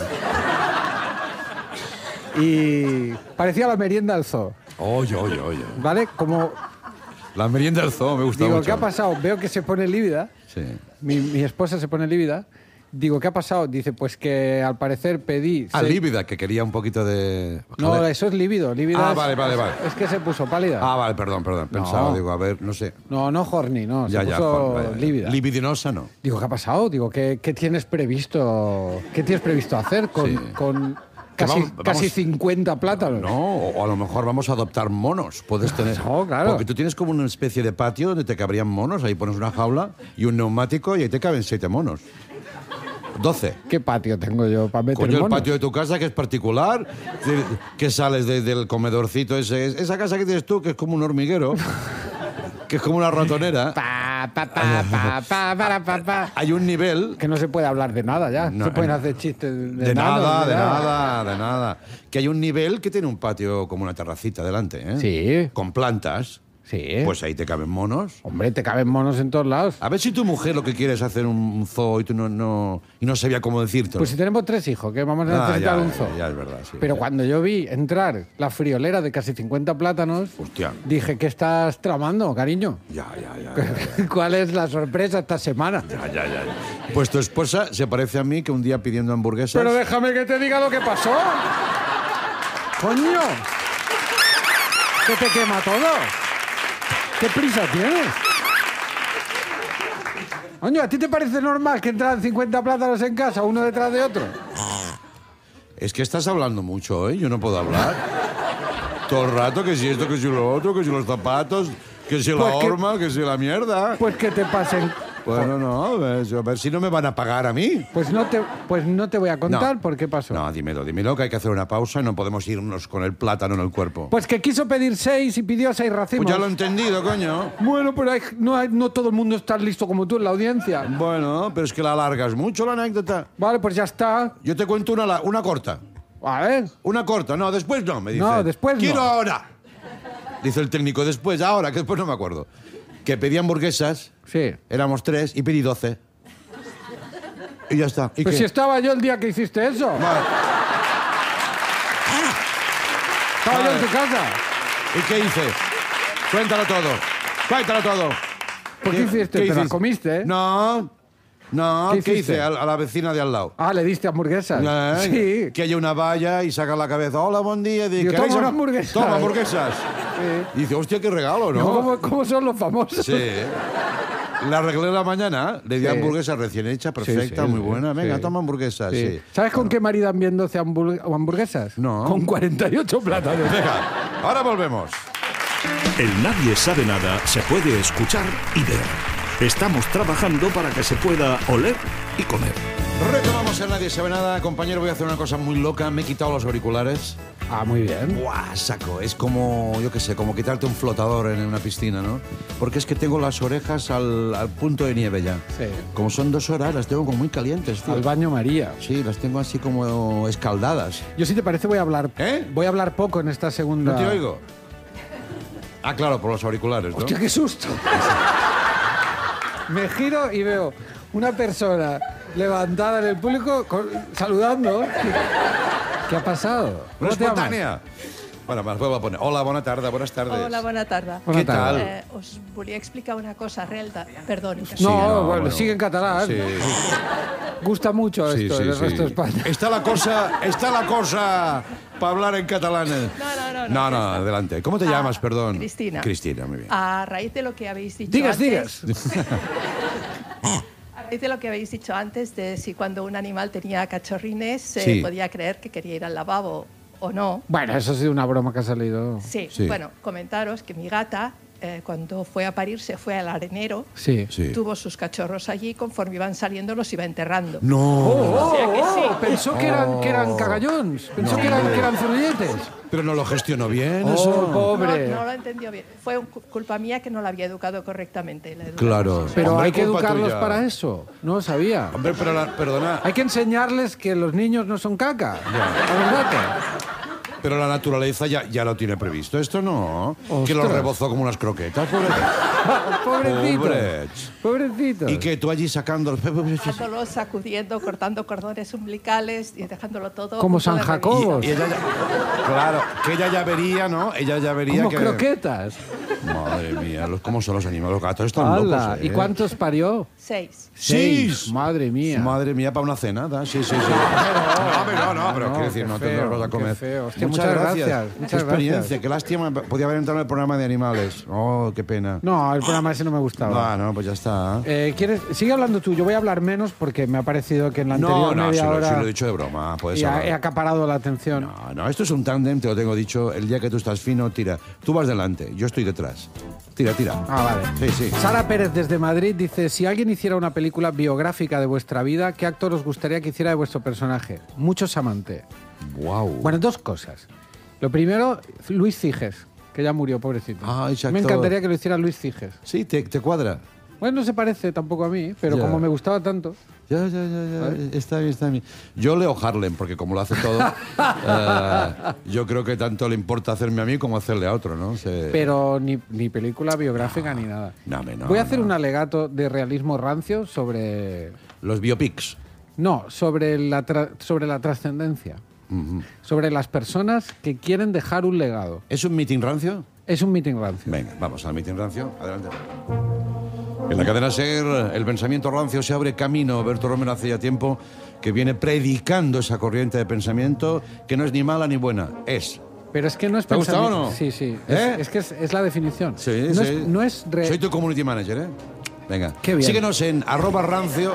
Y parecía la merienda del zoo, Oye, oye, oye. ¿vale? Como, La merienda del zoo me gusta digo, mucho. ¿qué ha pasado? Veo que se pone lívida. Sí. Mi, mi esposa se pone lívida. Digo, ¿qué ha pasado? Dice, pues que al parecer pedí... Ah, seis- lívida, que quería un poquito de... No, Joder. eso es lívido. Lívida Ah, es- vale, vale, vale. Es que se puso pálida. Ah, vale, perdón, perdón. Pensaba, No. digo, a ver, no sé. No, no horny, no. Ya, se ya, puso Juan, vaya, vaya. lívida. Libidinosa, no. Digo, ¿qué ha pasado? Digo, ¿qué, qué tienes previsto qué tienes previsto hacer con, Sí. con Que casi, vamos- casi vamos- cincuenta plátanos? No, o a lo mejor vamos a adoptar monos. Puedes tener. No, claro. Porque tú tienes como una especie de patio donde te cabrían monos. Ahí pones una jaula y un neumático y ahí te caben siete monos. Doce. ¿Qué patio tengo yo para meter Coño, el monos? patio de tu casa que es particular, que- que sales de- del comedorcito ese. Esa casa que tienes tú que es como un hormiguero, que es como una ratonera. Pa, pa, pa, pa, pa, para, pa, pa. Hay un nivel. Que no se puede hablar de nada ya. No, se pueden eh, hacer chistes de, De nada, de nada. nada, de nada. Que hay un nivel que tiene un patio como una terracita delante, ¿eh? Sí. Con plantas. Sí. Pues ahí te caben monos. Hombre, te caben monos en todos lados. A ver si tu mujer lo que quiere es hacer un zoo y tú no, no, y no sabía cómo decirte. Pues si tenemos tres hijos, que vamos a Ah, necesitar ya, un zoo. ya es verdad, sí. Pero cuando yo vi entrar la friolera de casi cincuenta plátanos, Hostia. dije, ¿qué estás tramando, cariño? Ya, ya, ya. ya, ¿Cuál es la sorpresa esta semana? ya, ya, ya. Pues tu esposa se parece a mí que un día pidiendo hamburguesas. Pero déjame que te diga lo que pasó. ¡Coño! ¿Que te quema todo? ¿Qué prisa tienes? Coño, ¿a ti te parece normal que entran cincuenta plátanos en casa, uno detrás de otro? Es que estás hablando mucho, ¿eh? Yo no puedo hablar. Todo el rato, que si esto, que si lo otro, que si los zapatos, que si la Pues que- horma, que si la mierda. Pues que te pasen... Bueno, no, a ver, a ver si no me van a pagar a mí. Pues no te, pues no te voy a contar No. por qué pasó. No, dímelo, dímelo, que hay que hacer una pausa y no podemos irnos con el plátano en el cuerpo. Pues que quiso pedir seis y pidió seis racimos. Pues ya lo he entendido, coño. Bueno, pero hay- no, hay- no todo el mundo está listo como tú en la audiencia. Bueno, pero es que la alargas mucho la anécdota. Vale, pues ya está. Yo te cuento una, la- una corta. A ver. Una corta, no, después no, me dice. No, después no. Quiero ahora. Dice el técnico, después, ahora, que después no me acuerdo. Que pedí hamburguesas, Sí. éramos tres, y pedí doce. Y ya está. ¿Y Pues qué? si estaba yo el día que hiciste eso. Vale. Estaba yo en tu casa. ¿Y qué hice? Cuéntalo todo. Cuéntalo todo. ¿Por qué hiciste? ¿Te la comiste, eh? No. No, ¿Qué ¿qué, hiciste? hice? A, a la vecina de al lado. Ah, le diste hamburguesas. Eh, Sí. Que haya una valla y saca la cabeza. Hola, buen día. Digo, Digo, ¿queréis toma una ham- hamburguesa. Toma hamburguesas. Sí. Y dice, hostia, qué regalo, ¿no? ¿Cómo, cómo son los famosos? Sí. La arreglé en la mañana, le di Sí. hamburguesa recién hecha, perfecta, Sí, sí, muy sí, buena. Venga, sí. toma hamburguesas. Sí. Sí. ¿Sabes con qué maridan bien doce hambur- hamburguesas? No. Con cuarenta y ocho plátanos. Venga, ahora volvemos. El Nadie Sabe Nada se puede escuchar y ver. Estamos trabajando para que se pueda oler y comer. Retomamos el Nadie Sabe Nada. Compañero, voy a hacer una cosa muy loca. Me he quitado los auriculares. Ah, muy bien. ¡Buah, saco! Es como, yo qué sé, como quitarte un flotador en una piscina, ¿no? Porque es que tengo las orejas al, al punto de nieve ya. Sí. Como son dos horas, las tengo como muy calientes, tío. Al baño María. Sí, las tengo así como escaldadas. Yo, si te parece, voy a hablar. ¿Eh? Voy a hablar poco en esta segunda. ¿No te oigo? Ah, claro, por los auriculares, ¿no? Hostia, qué susto. Me giro y veo una persona levantada en el público con- saludando. ¿Qué, qué ha pasado? Una ¿Cómo te llamas? espontánea. Bueno, me las vuelvo a poner. Hola, bona tarda, buenas tardes. Hola, bona tarda. Bona Què tarda. tal? Eh, us volia explicar una cosa, Relda. Perdón. que Sí, No, no, bueno, bueno. sigue en catalán. Sí. Gusta mucho Sí, esto sí, en el sí. resto de España. Está la cosa, está la cosa para hablar en catalán. No, no, no, No, no, no, ya está. adelante. ¿Cómo te Ah, llamas, perdón? Cristina. Cristina, muy bien. A raíz de lo que habéis dicho Digas, antes... digas. A raíz de lo que habéis dicho antes, de si cuando un animal tenía cachorrines se Sí. podía creer que quería ir al lavabo o no. Bueno, eso ha sido una broma que ha salido. Sí. Sí. Bueno, comentaros que mi gata, eh, cuando fue a parir, se fue al arenero, Sí. Sí. tuvo sus cachorros allí, conforme iban saliendo los iba enterrando. No. Oh, O sea que sí. oh, pensó que eran, que eran cagallons. Pensó No, que eran, hombre. que eran zurrilletes. Pero no lo gestionó bien Oh, eso. pobre. No, no lo entendió bien. Fue un- culpa mía que no la había educado correctamente. La educamos. Claro. Pero Hombre, hay que culpa educarlos tuya. para eso. No lo sabía. Hombre, pero la- perdona, Hay que enseñarles que los niños no son caca. A los gatos. pero la naturaleza ya, ya lo tiene previsto. Esto no. Que lo Ostras. rebozó como unas croquetas. Pobre. Pobrecito. Pobres. Pobrecito. Y que tú allí sacando... Dejándolo, sacudiendo, cortando cordones umbilicales y dejándolo todo. Como a punto San de Jacobo. revisión. Y ella ya, claro, que ella ya vería, ¿no? Ella ya vería Como que... croquetas. Madre mía, los, cómo son los animales, los gatos están ¡Hala! locos, ¿eh? ¿Y cuántos parió? Seis. ¡Seis! Madre mía. Madre mía, para una cena, ¿da? Sí, sí, sí. No, hombre, no, no, pero no, quiero decir, qué no feo, tendremos a qué comer. feo. Hostia, muchas, muchas gracias. gracias, muchas Qué experiencia, gracias. qué lástima. Podía haber entrado en el programa de animales. Oh, qué pena. No, el programa ese no me gustaba. Ah, no, pues ya está. Eh, ¿quieres? Sigue hablando tú, yo voy a hablar menos porque me ha parecido que en la anterior No, no, media se lo, hora se lo he dicho de broma. Puedes y ha- hablar. he acaparado la atención. No, no, esto es un tándem, te lo tengo dicho. El día que tú estás fino, tira. Tú vas delante, yo estoy detrás. Tira, tira. Ah, vale. Sí, sí. Sara Pérez desde Madrid dice, si alguien hiciera una película biográfica de vuestra vida, ¿qué actor os gustaría que hiciera de vuestro personaje? Mucho Samante. Wow. Bueno, dos cosas. Lo primero, Luis Ciges, que ya murió, pobrecito. Ah, ese Me actor. encantaría que lo hiciera Luis Ciges. Sí, te, te cuadra. Bueno, no se parece tampoco a mí, pero Ya. como me gustaba tanto. Ya, ya, ya, ya. Está bien, está bien. Yo leo Harlem, porque como lo hace todo, eh, yo creo que tanto le importa hacerme a mí como hacerle a otro, ¿no? Se- Pero ni, ni película biográfica ni nada. no, hombre, no, Voy a hacer no. un alegato de realismo rancio sobre... Los biopics. No, sobre la, tra- sobre la trascendencia. Sobre las personas que quieren dejar un legado. ¿Es un meeting rancio? Es un meeting rancio. Venga, vamos al meeting rancio. Adelante. En la cadena SER, el pensamiento rancio se abre camino. Berto Romero hace ya tiempo que viene predicando esa corriente de pensamiento que no es ni mala ni buena, es Pero es que no es ¿Te ha gustado o pensamiento- no? Sí, sí. ¿Eh? Es, es que es, es la definición. Sí, no sí. Es, no es re- Soy tu community manager, ¿eh? Venga. Qué bien. Síguenos en arroba rancio.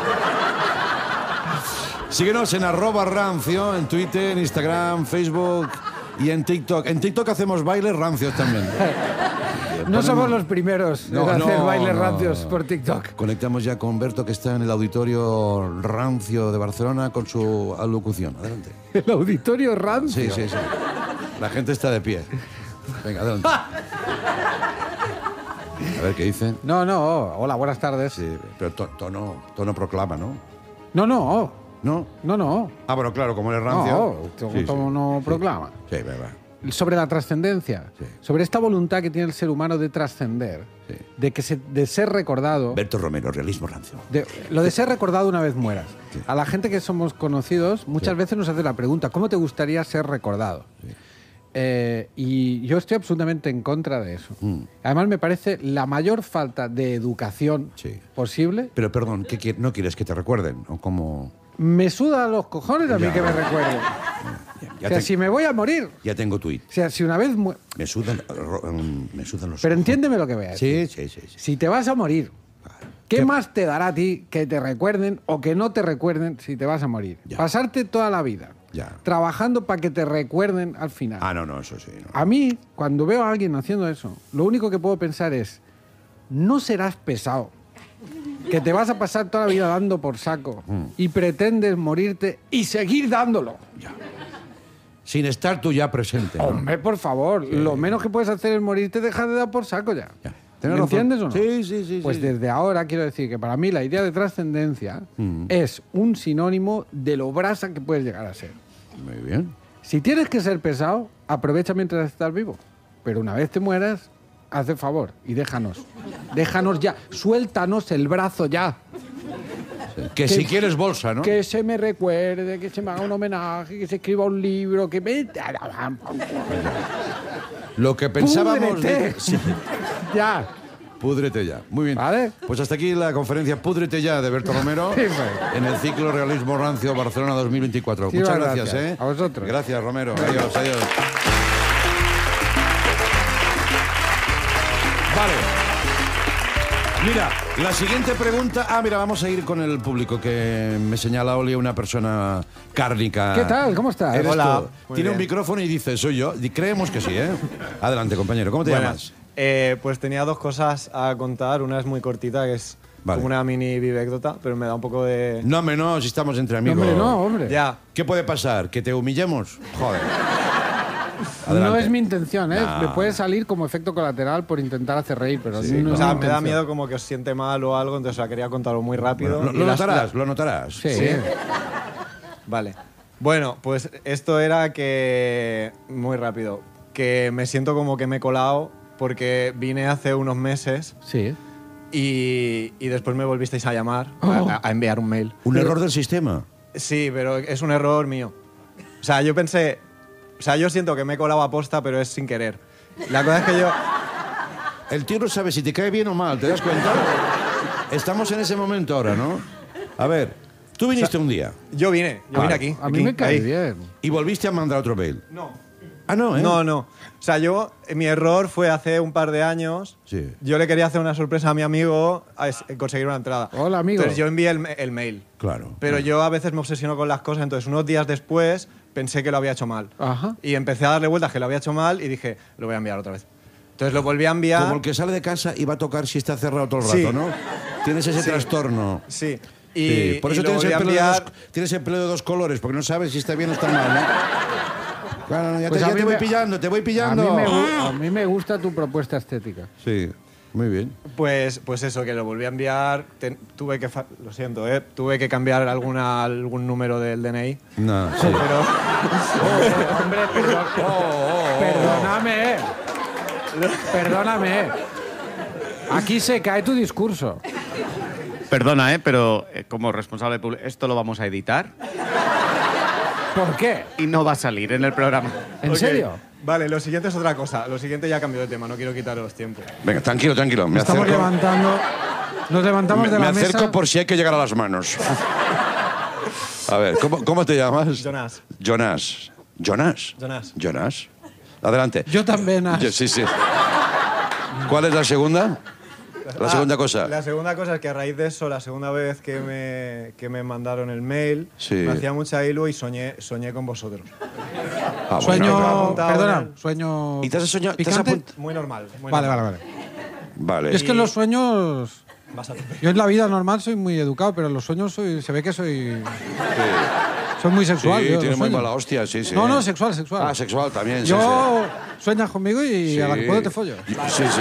Síguenos en arroba rancio, en Twitter, en Instagram, Facebook y en TikTok. En TikTok hacemos bailes rancios también. No somos los primeros No, en hacer no, bailes no. rancios por TikTok. Conectamos ya con Berto, que está en el auditorio rancio de Barcelona con su alocución. Adelante. El auditorio rancio. Sí, sí, sí. La gente está de pie. Venga, adelante. A ver qué dicen. No, no. Hola, buenas tardes. Sí, pero to- tono, tono proclama, ¿no? No, no. ¿No? No, no. Ah, bueno, claro, como eres rancio. No, to- tono no proclama. Sí, va, va. Sobre la trascendencia, Sí. sobre esta voluntad que tiene el ser humano de trascender, Sí. de que se- de ser recordado, Berto Romero, realismo rancio. de- lo de ser recordado una vez mueras. Sí. A la gente que somos conocidos muchas Sí. veces nos hace la pregunta, ¿cómo te gustaría ser recordado? Eh, y yo estoy absolutamente en contra de eso. Mm. Además me parece la mayor falta de educación Sí. posible. Pero perdón, ¿qué quier- ¿no quieres que te recuerden? ¿O cómo? Me suda los cojones a mí Ya. que me recuerden. Ya, o sea, te- si me voy a morir, ya tengo tuit. o sea, si una vez... mu- Me sudan, ro- mm, me sudan los Pero ojos. entiéndeme lo que veas. Sí, sí, sí. sí. Si te vas a morir, ¿qué ¿Qué? más te dará a ti que te recuerden o que no te recuerden si te vas a morir? Ya. Pasarte toda la vida Ya. trabajando para que te recuerden al final. Ah, no, no, eso sí. no. A mí, cuando veo a alguien haciendo eso, lo único que puedo pensar es, no serás pesado, que te vas a pasar toda la vida dando por saco Mm. y pretendes morirte y seguir dándolo. Sin estar tú ya presente. ¿no? Hombre, por favor, lo menos que puedes hacer es morirte y dejar de dar por saco ya. Ya. ¿Me Tienes razón. entiendes o no? Sí, sí, sí. Pues sí. desde ahora quiero decir que para mí la idea de trascendencia Mm. es un sinónimo de lo brasa que puedes llegar a ser. Muy bien. Si tienes que ser pesado, aprovecha mientras estás vivo. Pero una vez te mueras, haz el favor y déjanos. Déjanos ya. Suéltanos el brazo ya. Que, si quieres bolsa, ¿no? Que se me recuerde, que se me haga un homenaje, que se escriba un libro, que me... Lo que pensábamos... ¡Púdrete! de- Sí. Ya. Púdrete ya. Muy bien. Vale. Pues hasta aquí la conferencia Púdrete ya de Berto Romero Sí, pues. en el ciclo Realismo Rancio Barcelona dos mil veinticuatro. Sí, Muchas gracias. gracias, ¿eh? A vosotros. Gracias, Romero. Adiós, adiós. Vale. Mira, la siguiente pregunta... Ah, mira, vamos a ir con el público que me señala Oli, una persona cárnica. ¿Qué tal? ¿Cómo estás? Eres Hola. tú. Muy Tiene un bien. micrófono y dice, soy yo. Y creemos que sí, ¿eh? Adelante, compañero. ¿Cómo te Buenas. llamas? Eh, pues tenía dos cosas a contar. Una es muy cortita, que es Vale. como una mini vivécdota, pero me da un poco de... No, hombre, no, si estamos entre amigos. Hombre, no, hombre. Ya. ¿Qué puede pasar? ¿Que te humillemos? Joder. No Adelante. es mi intención, ¿eh? No. Me puede salir como efecto colateral por intentar hacer reír, pero Sí, no O es sea, mi me da intención. miedo como que os siente mal o algo, entonces la quería contarlo muy rápido. Lo, y lo las- notarás, lo notarás. Sí. Vale. Bueno, pues esto era que... Muy rápido. Que me siento como que me he colado porque vine hace unos meses Sí. y, y después me volvisteis a llamar, Oh. a, a enviar un mail. Un error del sistema. Sí, pero es un error mío. O sea, yo pensé... O sea, yo siento que me he colado a posta, pero es sin querer. La cosa es que yo... El tío no sabe si te cae bien o mal, ¿te das cuenta? Estamos en ese momento ahora, ¿no? A ver, tú viniste un día Yo vine, yo Vale. vine aquí. A mí aquí, me cae ahí. bien. y volviste a mandar otro mail. No. Ah, no, ¿eh? No, no. O sea, yo... Mi error fue hace un par de años. Sí. Yo le quería hacer una sorpresa a mi amigo a es- conseguir una entrada. Hola, amigo. Entonces yo envié el, ma- el mail. Claro. Pero yo a veces me obsesiono con las cosas, entonces unos días después pensé que lo había hecho mal. Ajá. Y empecé a darle vueltas que lo había hecho mal y dije, lo voy a enviar otra vez. Entonces lo volví a enviar. Como el que sale de casa y va a tocar si está cerrado todo el rato, Sí. ¿no? Tienes ese Sí. trastorno. Sí. Y, Sí, por eso y lo tienes el, volví a pelo de enviar. dos, tienes el pelo de dos colores, porque no sabes si está bien o está mal, ¿no? Claro, ya, Pues te, a ya mí te voy me- pillando, te voy A pillando. mí, me, gu- a mí me gusta tu propuesta estética. Sí, muy bien. Pues, pues eso, que lo volví a enviar. Ten- tuve que, fa- lo siento, ¿eh? Tuve que cambiar alguna, algún número del D N I. No, sí. Pero Hombre, perdón- perdóname. eh. Perdóname. eh. Aquí se cae tu discurso. Perdona, ¿eh? Pero eh, como responsable público, esto lo vamos a editar ¿Por qué? y no va a salir en el programa. ¿En Ok. serio? Vale, lo siguiente es otra cosa. Lo siguiente ya cambió de tema, no quiero quitaros tiempo. Venga, tranquilo, tranquilo. Me Estamos acerco, levantando. Nos levantamos me, de me la acerco mesa. por si hay que llegar a las manos. A ver, ¿cómo, cómo te llamas? Jonás. Jonás. ¿Jonás? Jonás. Jonás. Adelante. Yo también. Ash. Yo- sí, sí. ¿Cuál es la segunda? La Ah, segunda cosa. La segunda cosa es que a raíz de eso, la segunda vez que me, que me mandaron el mail, Sí. me hacía mucha ilu y soñé, soñé con vosotros. Ah, bueno. Sueño. Bueno, apuntado Perdona, en el- sueño. ¿Y te has soñado- te has picante? apunt- Muy normal. Muy Vale, normal. vale, vale. Vale. Yo es que en los sueños. Vas a tope. Yo en la vida normal soy muy educado, pero en los sueños soy, se ve que soy. Soy muy sexual. Sí, yo, en tiene los muy sueños. mala hostia, sí, sí. No, no, sexual, sexual. Ah, sexual también, sí, Yo sueñas conmigo y sí. a la que puedo te follo. Sí, sí.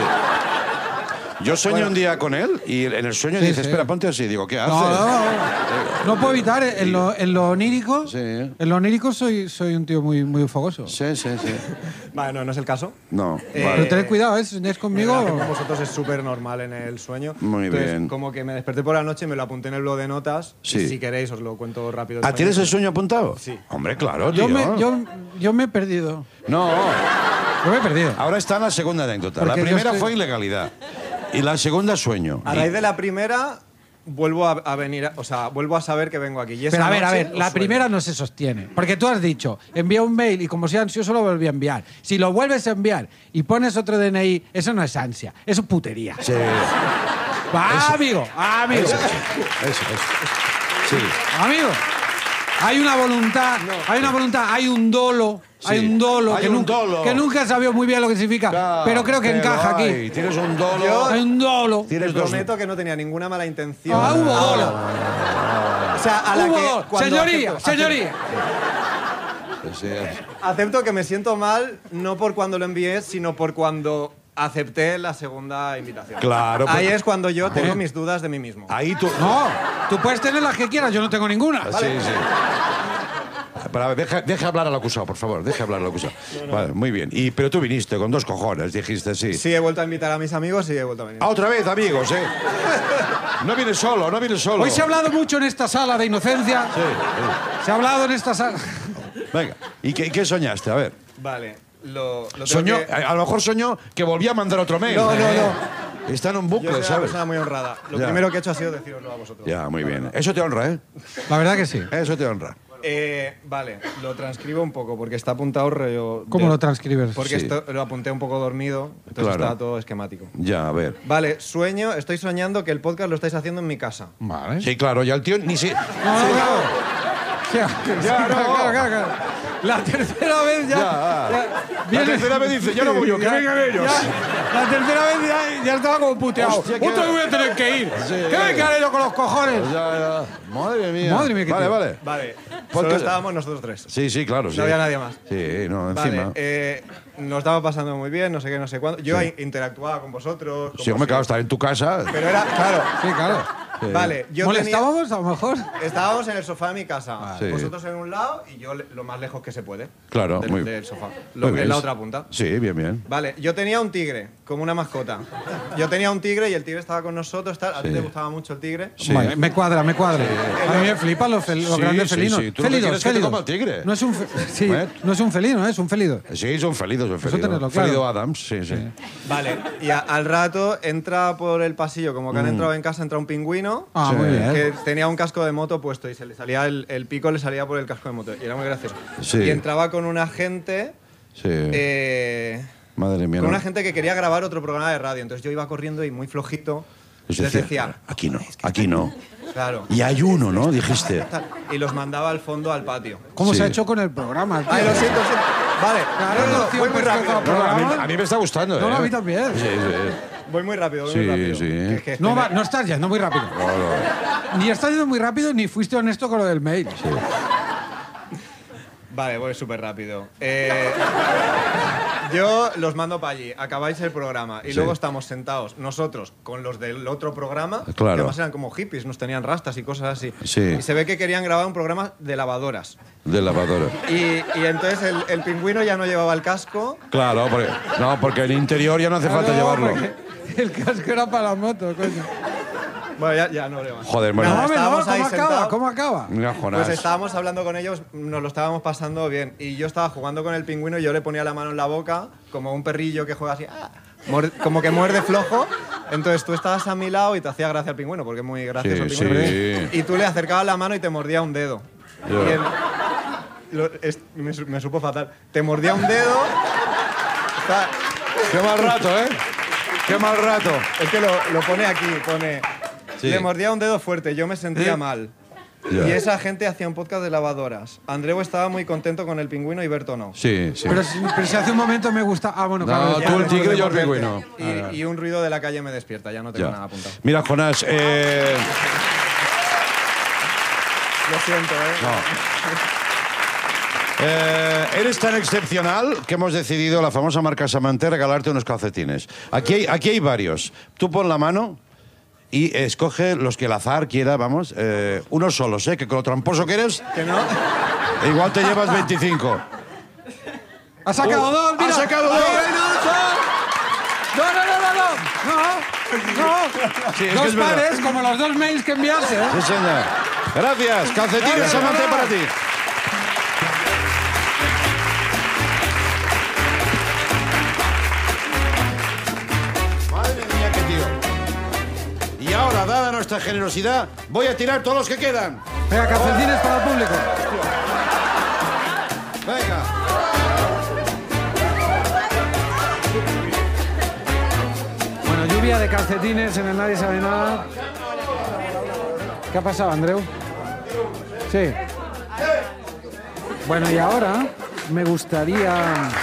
Yo sueño un día con él y en el sueño Sí, dice, sí. espera, ponte así. Digo, ¿qué haces? No, no, no. No puedo evitar, en lo, en lo onírico, Sí. en lo onírico soy, soy un tío muy, muy fogoso. Sí, sí, sí. Vale, no, no es el caso. No, Eh, vale. Pero tened cuidado, ¿eh? Si soñáis conmigo. Con vosotros es súper normal en el sueño. Muy Entonces, bien. como que me desperté por la noche, me lo apunté en el blog de notas. Sí. Y si queréis, os lo cuento rápido. ¿Ah, tienes el sueño apuntado? Sí. Hombre, claro, tío. Yo me, yo, yo me he perdido. No, Yo me he perdido. ahora está en la segunda anécdota. Porque La yo primera estoy- fue ilegalidad. Y la segunda, sueño. A raíz de la primera, vuelvo a, a venir, a- o sea, vuelvo a saber que vengo aquí. Y esa Pero a ver, a noche ver, os la sueño. primera no se sostiene. Porque tú has dicho, envía un mail y como sea ansioso lo volví a enviar. Si lo vuelves a enviar y pones otro D N I, eso no es ansia, eso es putería. Sí, Ah, amigo, ah, amigo, eso, eso. Sí. amigo. Hay una voluntad, hay una voluntad, hay un dolo, Sí. hay un dolo, Hay que, un nunca, dolo. que nunca he sabido muy bien lo que significa, Claro, pero creo que pero encaja hay. aquí. Tienes un dolo. Yo- Hay un dolo. Te Tienes dos. prometo que no tenía ninguna mala intención. Ah, hubo dolo. O sea, a la Hubo que dolo. cuando Señoría, acepto- señoría. Sí, Acepto que me siento mal, no por cuando lo envié, sino por cuando acepté la segunda invitación. Claro, Ahí porque- es cuando yo tengo mis dudas de mí mismo. Ahí tú. No, tú puedes tener las que quieras, yo no tengo ninguna. Sí, sí. Pero a ver, deja, deja hablar al acusado, por favor. Deja hablar al acusado. Vale, muy bien. Y, pero tú viniste con dos cojones, dijiste sí. Sí, he vuelto a invitar a mis amigos y he vuelto a venir. Ah, otra vez, amigos, ¿eh? No vienes solo, no vienes solo. Hoy se ha hablado mucho en esta sala de inocencia. Sí, sí. Se ha hablado en esta sala. Venga. ¿Y qué, qué soñaste? A ver. Vale, lo, lo tengo Soñó, que- a, a lo mejor soñó que volvía a mandar otro mail. No, no, ¿eh? no. Está en un Yo bucle, soy una ¿sabes? persona muy honrada. Lo Ya. primero que he hecho ha sido deciroslo a vosotros. Ya, muy bien. Eso te honra, ¿eh? La verdad que sí. Eso te honra. Eh, vale, lo transcribo un poco porque está apuntado rollo. ¿Cómo de- lo transcribes? Porque Sí. esto lo apunté un poco dormido, entonces Claro. está todo esquemático. Ya, a ver. Vale, sueño, estoy soñando que el podcast lo estáis haciendo en mi casa. Vale. Sí, claro, ya el tío ni si... No, no, claro. Sí, sí, Ya, no. claro, claro, claro. La tercera vez ya. Ya, ya La tercera vez dice, ya no voy yo, que Ya- vengan ellos. ya- la tercera vez ya, ya estaba como puteado. Hostia, qué- Otro que voy a tener que ir. Sí. ¿Qué me quedaré yo con los cojones? Ya, ya. Madre mía. Madre mía, qué Vale, tío. vale. Vale, Porque- solo estábamos nosotros tres. Sí, sí, claro. Sí. No había nadie más. Sí, no, encima. Vale, eh, nos estaba pasando muy bien, no sé qué, no sé cuándo. Yo in- interactuaba con vosotros. Sí, como me si- cago, estar en tu casa. Pero era, claro. Sí, claro. Vale, yo tenía, ¿Molestábamos a lo mejor? estábamos en el sofá de mi casa. Sí. Vosotros en un lado y yo le- lo más lejos que se puede. Claro, del, muy- del sofá. Lo, Muy bien. en la otra punta. Sí, bien, bien. Vale, yo tenía un tigre, como una mascota. Yo tenía un tigre y el tigre estaba con nosotros. Tal. A ti Sí. te gustaba mucho el tigre. Sí. Vale, me cuadra, me cuadra. A mí me flipan los, fel- los Sí, grandes sí, felinos. sí. Tú lo que Félidos, quieres es que te félidos. coma el tigre. No es un, fe- sí, ¿Eh? no es un felino, ¿eh? es un felido. Sí, son felidos, son felidos. tenerlo claro. Felido Adams, sí, sí. Vale, y a- al rato entra por el pasillo, como que Mm. han entrado en casa, entra un pingüino. Ah, Sí. muy bien. Que tenía un casco de moto puesto y se le salía el, el pico le salía por el casco de moto y era muy gracioso. Sí. Y entraba con una gente Sí. eh, Madre mía. con no. una gente que quería grabar otro programa de radio. Entonces yo iba corriendo y muy flojito Les les decía, decía, aquí no, aquí no. claro, Y hay uno, ¿no? Dijiste. tal, y los mandaba al fondo al patio. ¿Cómo Sí. se ha hecho con el programa? tío? Ay, lo siento, lo siento. Vale, Claro, no, no, tío, voy muy pues, rápido. que- No, no, a, mí, programa. a mí me está gustando, No, ¿eh? no, a mí también. Sí, sí. Voy muy rápido, voy Sí, muy rápido. sí. Que es que No, estoy- va- no estás yendo muy rápido. Ni estás yendo muy rápido ni fuiste honesto con lo del mail. Vale, voy súper rápido. Eh, yo los mando para allí, acabáis el programa y Sí. luego estamos sentados nosotros con los del otro programa, Claro. que además eran como hippies, nos tenían rastas y cosas así. Sí. Y se ve que querían grabar un programa de lavadoras. De lavadora. Y, y entonces el, el pingüino ya no llevaba el casco. Claro, porque, no, porque el interior ya no hace falta No, llevarlo. porque El casco era para la moto, coño. Bueno, ya, ya no le más. Joder, bueno. Nada, No, hombre, no, estábamos ahí ¿cómo acaba? sentados. ¿Cómo acaba? Mira, Jonás. Pues estábamos hablando con ellos, nos lo estábamos pasando bien. Y yo estaba jugando con el pingüino y yo le ponía la mano en la boca, como un perrillo que juega así, ¡ah! Muerde- como que muerde flojo. Entonces tú estabas a mi lado y te hacía gracia el pingüino, porque es muy gracioso Sí, el pingüino. sí. Y tú le acercabas la mano y te mordía un dedo. Ya. Y él- lo- es- me, su- me supo fatal. Te mordía un dedo Está- Qué mal rato, ¿eh? Qué mal rato. Es que lo, lo pone aquí, pone... Sí. Le mordía un dedo fuerte, yo me sentía ¿Eh? mal. Ya. Y esa gente hacía un podcast de lavadoras. Andreu estaba muy contento con el pingüino y Berto no. Sí, sí. Pero, si- pero si hace un momento me gusta... Ah, bueno, No, claro. tú el tigre y yo el Morderte. pingüino. Y, y un ruido de la calle me despierta, ya no tengo Ya. nada apuntado. Mira, Jonás, eh... Lo siento, ¿eh? No. Eh, eres tan excepcional que hemos decidido, la famosa marca Samanté, regalarte unos calcetines. Aquí hay, aquí hay varios. Tú pon la mano y escoge los que el azar quiera, vamos. Eh, unos solos, ¿eh? Que con lo tramposo que eres, ¿Que no? igual te llevas veinticinco. ¡Ha sacado Uh, dos! ¡ha ¡Mira! sacado dos! ¡Ay, no, no, no, no, no, no! ¡No! ¡No! Sí, es que Dos es verdad. pares, como los dos mails que enviaste, ¿eh? Sí, señor. Gracias. Calcetines Gracias, Samanté Jonás. para ti. Madre mía, qué tío. Y ahora, dada nuestra generosidad, voy a tirar todos los que quedan. Venga, calcetines para el público. Venga. Bueno, lluvia de calcetines en el Nadie Sabe Nada. ¿Qué ha pasado, Andreu? Sí. Bueno, y ahora me gustaría...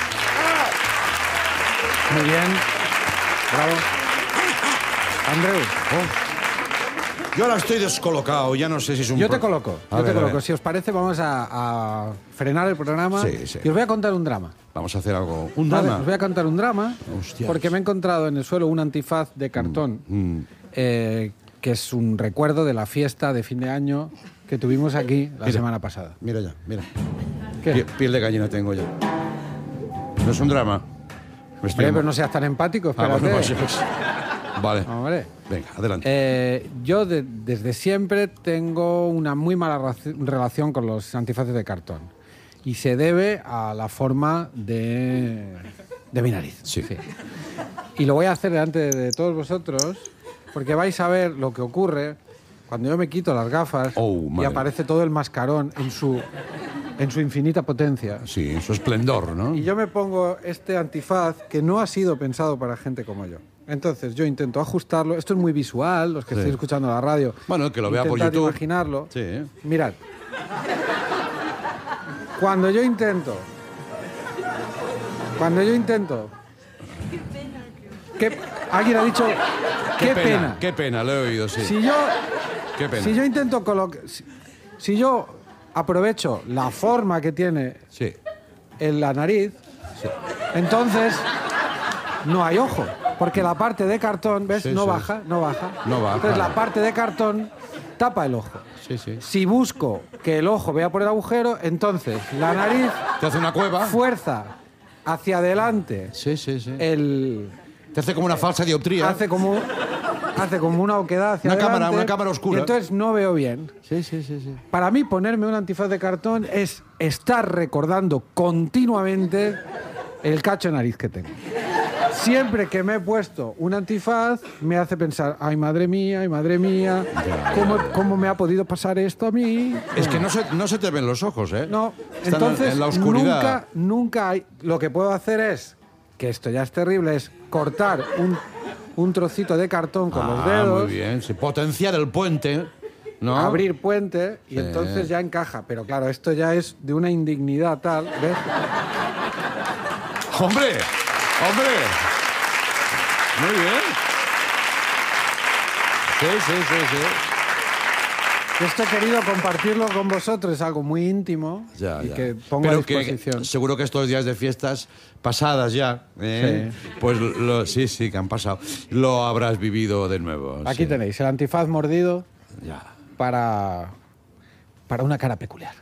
Muy bien. Bravo. Andreu, Yo ahora estoy descolocado, ya no sé si es un... yo te pro- coloco. A Yo ver, te a coloco. ver. Si os parece, vamos a, a frenar el programa. Sí, sí. Y os voy a contar un drama. Vamos a hacer algo. Un Vale, drama. os voy a contar un drama Hostias. porque me he encontrado en el suelo un antifaz de cartón Mm. eh, que es un recuerdo de la fiesta de fin de año que tuvimos aquí la Mira. semana pasada. Mira ya, mira. ¿Qué? Pie- Piel de gallina tengo ya. No es un drama. Me estoy- Hombre, pero no seas tan empático, Ah, espérate. bueno, pues, pues. Vale. Hombre. Venga, adelante. Eh, yo de- desde siempre tengo una muy mala raci- relación con los antifaces de cartón. Y se debe a la forma de, de mi nariz. Sí. Y lo voy a hacer delante de todos vosotros porque vais a ver lo que ocurre cuando yo me quito las gafas Oh, y madre. aparece todo el mascarón en su, en su infinita potencia. Sí, su esplendor, ¿no? Y yo me pongo este antifaz que no ha sido pensado para gente como yo. Entonces yo intento ajustarlo. Esto es muy visual, los que Sí. estéis escuchando la radio. Bueno, que lo vea por Intentad YouTube. imaginarlo. Sí, ¿eh? Mirad. Cuando yo intento... Cuando yo intento... ¿Qué, alguien ha dicho... ¡Qué, pena! Qué pena, lo he oído, sí. Si yo... Qué pena. Si yo intento colocar... Si, si yo aprovecho la forma que tiene Sí. en la nariz, entonces no hay ojo. Porque la parte de cartón, ¿ves? Sí, no sí. baja, no baja. No baja. Entonces la parte de cartón tapa el ojo. Sí, sí. Si busco que el ojo vea por el agujero, entonces la nariz Te hace una cueva. fuerza hacia adelante Sí, sí, sí. el... Te hace como una falsa dioptría. Hace como, hace como una oquedad hacia Una adelante. cámara- una cámara oscura. Y entonces no veo bien. Sí, sí, sí, sí. Para mí, ponerme un antifaz de cartón es estar recordando continuamente el cacho de nariz que tengo. Siempre que me he puesto un antifaz, me hace pensar, ay, madre mía, ay, madre mía, ¿cómo, cómo me ha podido pasar esto a mí? Es que no se, no se te ven los ojos, ¿eh? No, Están entonces en la oscuridad. nunca, nunca hay... Lo que puedo hacer es, que esto ya es terrible, es cortar un, un trocito de cartón con los Ah, dedos, muy bien. Sí, potenciar el puente, ¿no? abrir puente y Sí. entonces ya encaja. Pero claro, esto ya es de una indignidad tal, ¿ves? ¡Hombre! ¡Hombre! Muy bien. Sí, sí, sí, sí. Esto he querido compartirlo con vosotros, es algo muy íntimo Ya, y ya. que pongo Pero a disposición. que seguro que estos días de fiestas pasadas ya, ¿eh? Pues lo, sí, sí, que han pasado. Lo habrás vivido de nuevo. Aquí sí. tenéis el antifaz mordido Ya. para, para una cara peculiar.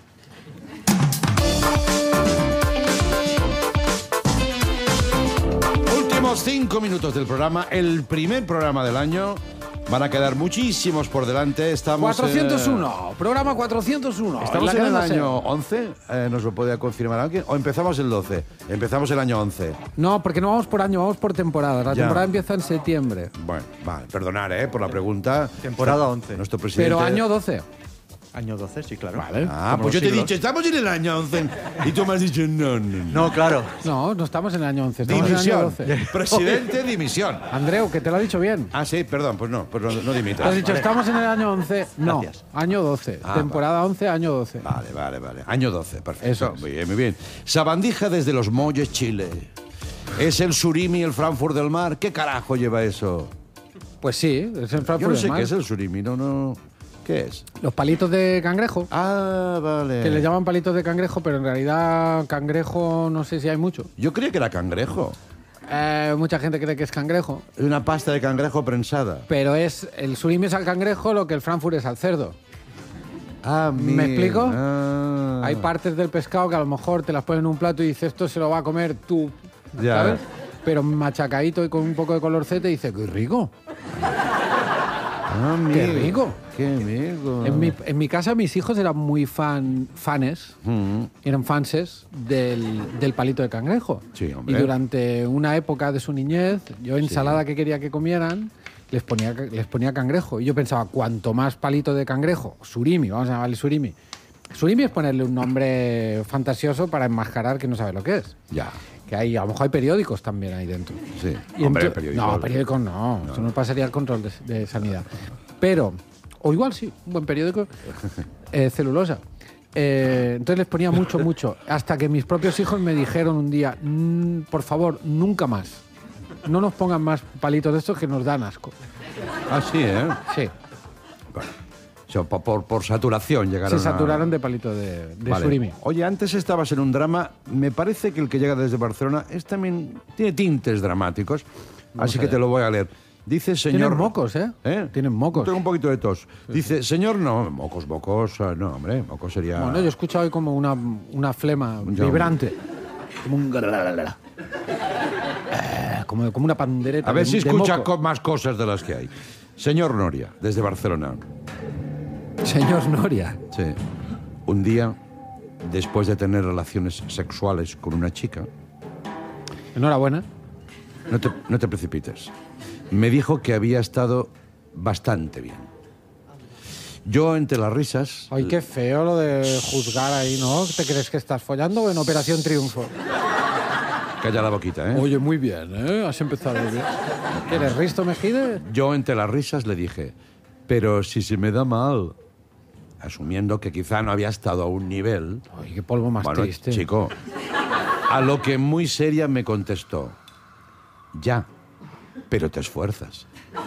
Últimos cinco minutos del programa, el primer programa del año. Van a quedar muchísimos por delante. Estamos, cuatrocientos uno, eh, programa cuatrocientos uno. ¿Estamos la en el cadena SER. año once? Eh, ¿Nos lo puede confirmar alguien? ¿O empezamos el doce? Empezamos el año once. No, porque no vamos por año, vamos por temporada. La Ya. temporada empieza en septiembre. Bueno, vale, perdonar, ¿eh? Por la pregunta. Temporada once. Nuestro presidente... Pero año doce. Año doce, sí, claro. Vale. Ah, Como pues yo los te he siglos. dicho, estamos en el año once. Y tú me has dicho, no, no, no. No, claro. No, no estamos en el año once, estamos en el año Dimisión. doce. Presidente, dimisión. Andreu, que te lo ha dicho bien. Ah, sí, perdón, pues no, pues no, no Te dimitas. has dicho, estamos en el año once. No, Gracias. año doce. Ah, Temporada once, año doce. Vale, vale, vale. Año doce, perfecto. Eso es. Muy bien, muy bien. Sabandija desde Los Molles, Chile. ¿Es el surimi el Frankfurt del Mar? ¿Qué carajo lleva eso? Pues sí, es en Frankfurt Yo no del sé Mar. qué es el surimi, no, no... ¿Qué es? Los palitos de cangrejo. Ah, vale. Que le llaman palitos de cangrejo, pero en realidad cangrejo no sé si hay mucho. Yo creía que era cangrejo. Eh, mucha gente cree que es cangrejo, Una pasta de cangrejo prensada. pero es el surimi es al cangrejo lo que el Frankfurt es al cerdo. Ah, ¿Me mira. explico? Ah. Hay partes del pescado que a lo mejor te las ponen en un plato y dices, esto se lo va a comer tú, Ya. ¿sabes? Pero machacadito y con un poco de colorcete dice, qué rico. Ah, Qué amigo. rico. Qué rico. En mi, en mi casa mis hijos eran muy fan, fanes, Mm. eran fanses del, del palito de cangrejo. Sí, hombre. Y durante una época de su niñez, yo ensalada que quería que comieran, les ponía, les ponía cangrejo. Y yo pensaba, cuanto más palito de cangrejo, surimi, vamos a llamarle surimi. Surimi es ponerle un nombre fantasioso para enmascarar que no sabe lo que es. Ya, Que hay, a lo mejor hay periódicos también ahí dentro. sí. Y Hombre, ento- periódico. No, periódicos no, eso no pasaría el control de, de sanidad. Pero, o igual sí, un buen periódico, eh, celulosa. Eh, entonces les ponía mucho, mucho, hasta que mis propios hijos me dijeron un día, "Mm, por favor, nunca más, no nos pongan más palitos de estos que nos dan asco". Ah, sí, ¿eh? Sí, Bueno, o sea, por, por, por saturación llegaron se a- saturaron de palito de, de Vale. surimi. Oye, antes estabas en un drama. Me parece que el que llega desde Barcelona es también tiene tintes dramáticos. así a que ver. te lo voy a leer. Dice señor... Tienen mocos, ¿eh? ¿Eh? Tienen mocos. Tengo un poquito de tos. Dice, señor, no, mocos, mocos, ah, no, hombre, mocos sería... Bueno, yo he escuchado hoy como una, una flema Ya, vibrante. Como un... Eh, Como, como una pandereta. A ver de- si de escucha moco. co- más cosas de las que hay. Señor Noria, desde Barcelona. Señor Noria. Sí. Un día, después de tener relaciones sexuales con una chica, Enhorabuena. no te, no te precipites, me dijo que había estado bastante bien. Yo, entre las risas... Ay, qué feo lo de juzgar ahí, ¿no? ¿Te crees que estás follando o en Operación Triunfo? Calla la boquita, ¿eh? Oye, muy bien, ¿eh? Has empezado bien. ¿Eres Risto Mejide? Yo, entre las risas, le dije, pero si se me da mal, asumiendo que quizá no había estado a un nivel... Ay, qué polvo más Bueno, triste. chico, a lo que muy seria me contestó, ya, pero te esfuerzas.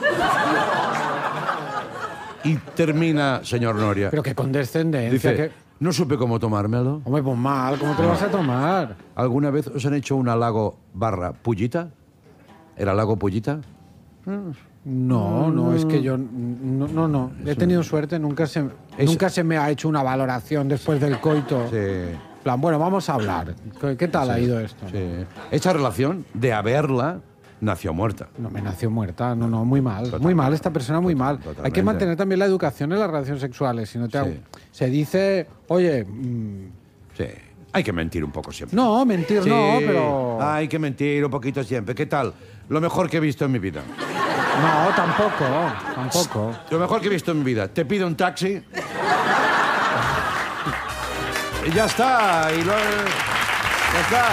Y termina, señor Noria. Pero qué condescendencia. Dice, que... no supe cómo tomármelo. Hombre, pues mal, ¿cómo te lo vas a tomar? ¿Alguna vez os han hecho un halago barra pullita? ¿El halago pullita? No, no, es que yo... No, no, no. He tenido suerte, nunca se, Es- nunca se me ha hecho una valoración después del coito. Sí. En plan, bueno, vamos a hablar. ¿Qué, qué tal ha ido esto? Sí. Esta relación, de haberla, nació muerta. No, me nació muerta. No, no, muy mal. Muy mal esta persona, muy mal. Hay que totalmente. mantener también la educación en las relaciones sexuales. Si no te Sí. hago- Se dice, oye... mm, Sí. Hay que mentir un poco siempre. no, mentir Sí. no, pero... Hay que mentir un poquito siempre. ¿Qué tal? Lo mejor que he visto en mi vida. No, tampoco, tampoco. Lo mejor que he visto en mi vida. Te pido un taxi. Y ya está. Y lo... Ya está.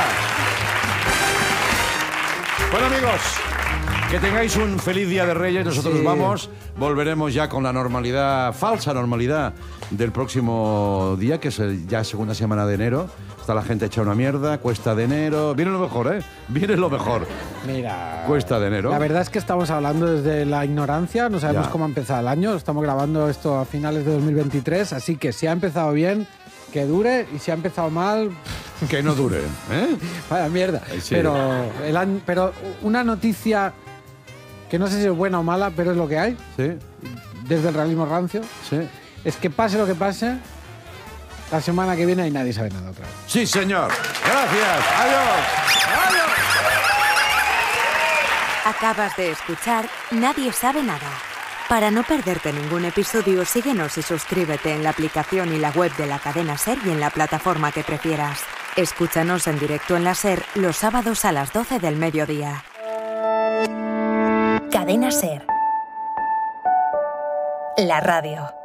Bueno, amigos, que tengáis un feliz Día de Reyes. Nosotros Sí. vamos. Volveremos ya con la normalidad, falsa normalidad, del próximo día, que es el- ya segunda semana de enero. Está la gente hecha una mierda. Cuesta de enero. Viene lo mejor, ¿eh? Viene lo mejor. Mira... Cuesta de enero. La verdad es que estamos hablando desde la ignorancia, no sabemos Ya. cómo ha empezado el año, estamos grabando esto a finales de dos mil veintitrés, así que si ha empezado bien, que dure, y si ha empezado mal, Que no dure, ¿eh? vaya mierda. Sí. Pero, el año- pero una noticia que no sé si es buena o mala, pero es lo que hay, Sí, desde el realismo rancio, sí. es que pase lo que pase, la semana que viene y nadie sabe nada otra vez. Sí, señor. Gracias. Adiós. Acabas de escuchar Nadie sabe nada. Para no perderte ningún episodio, síguenos y suscríbete en la aplicación y la web de la cadena SER y en la plataforma que prefieras. Escúchanos en directo en la SER los sábados a las doce del mediodía. Cadena SER. La radio.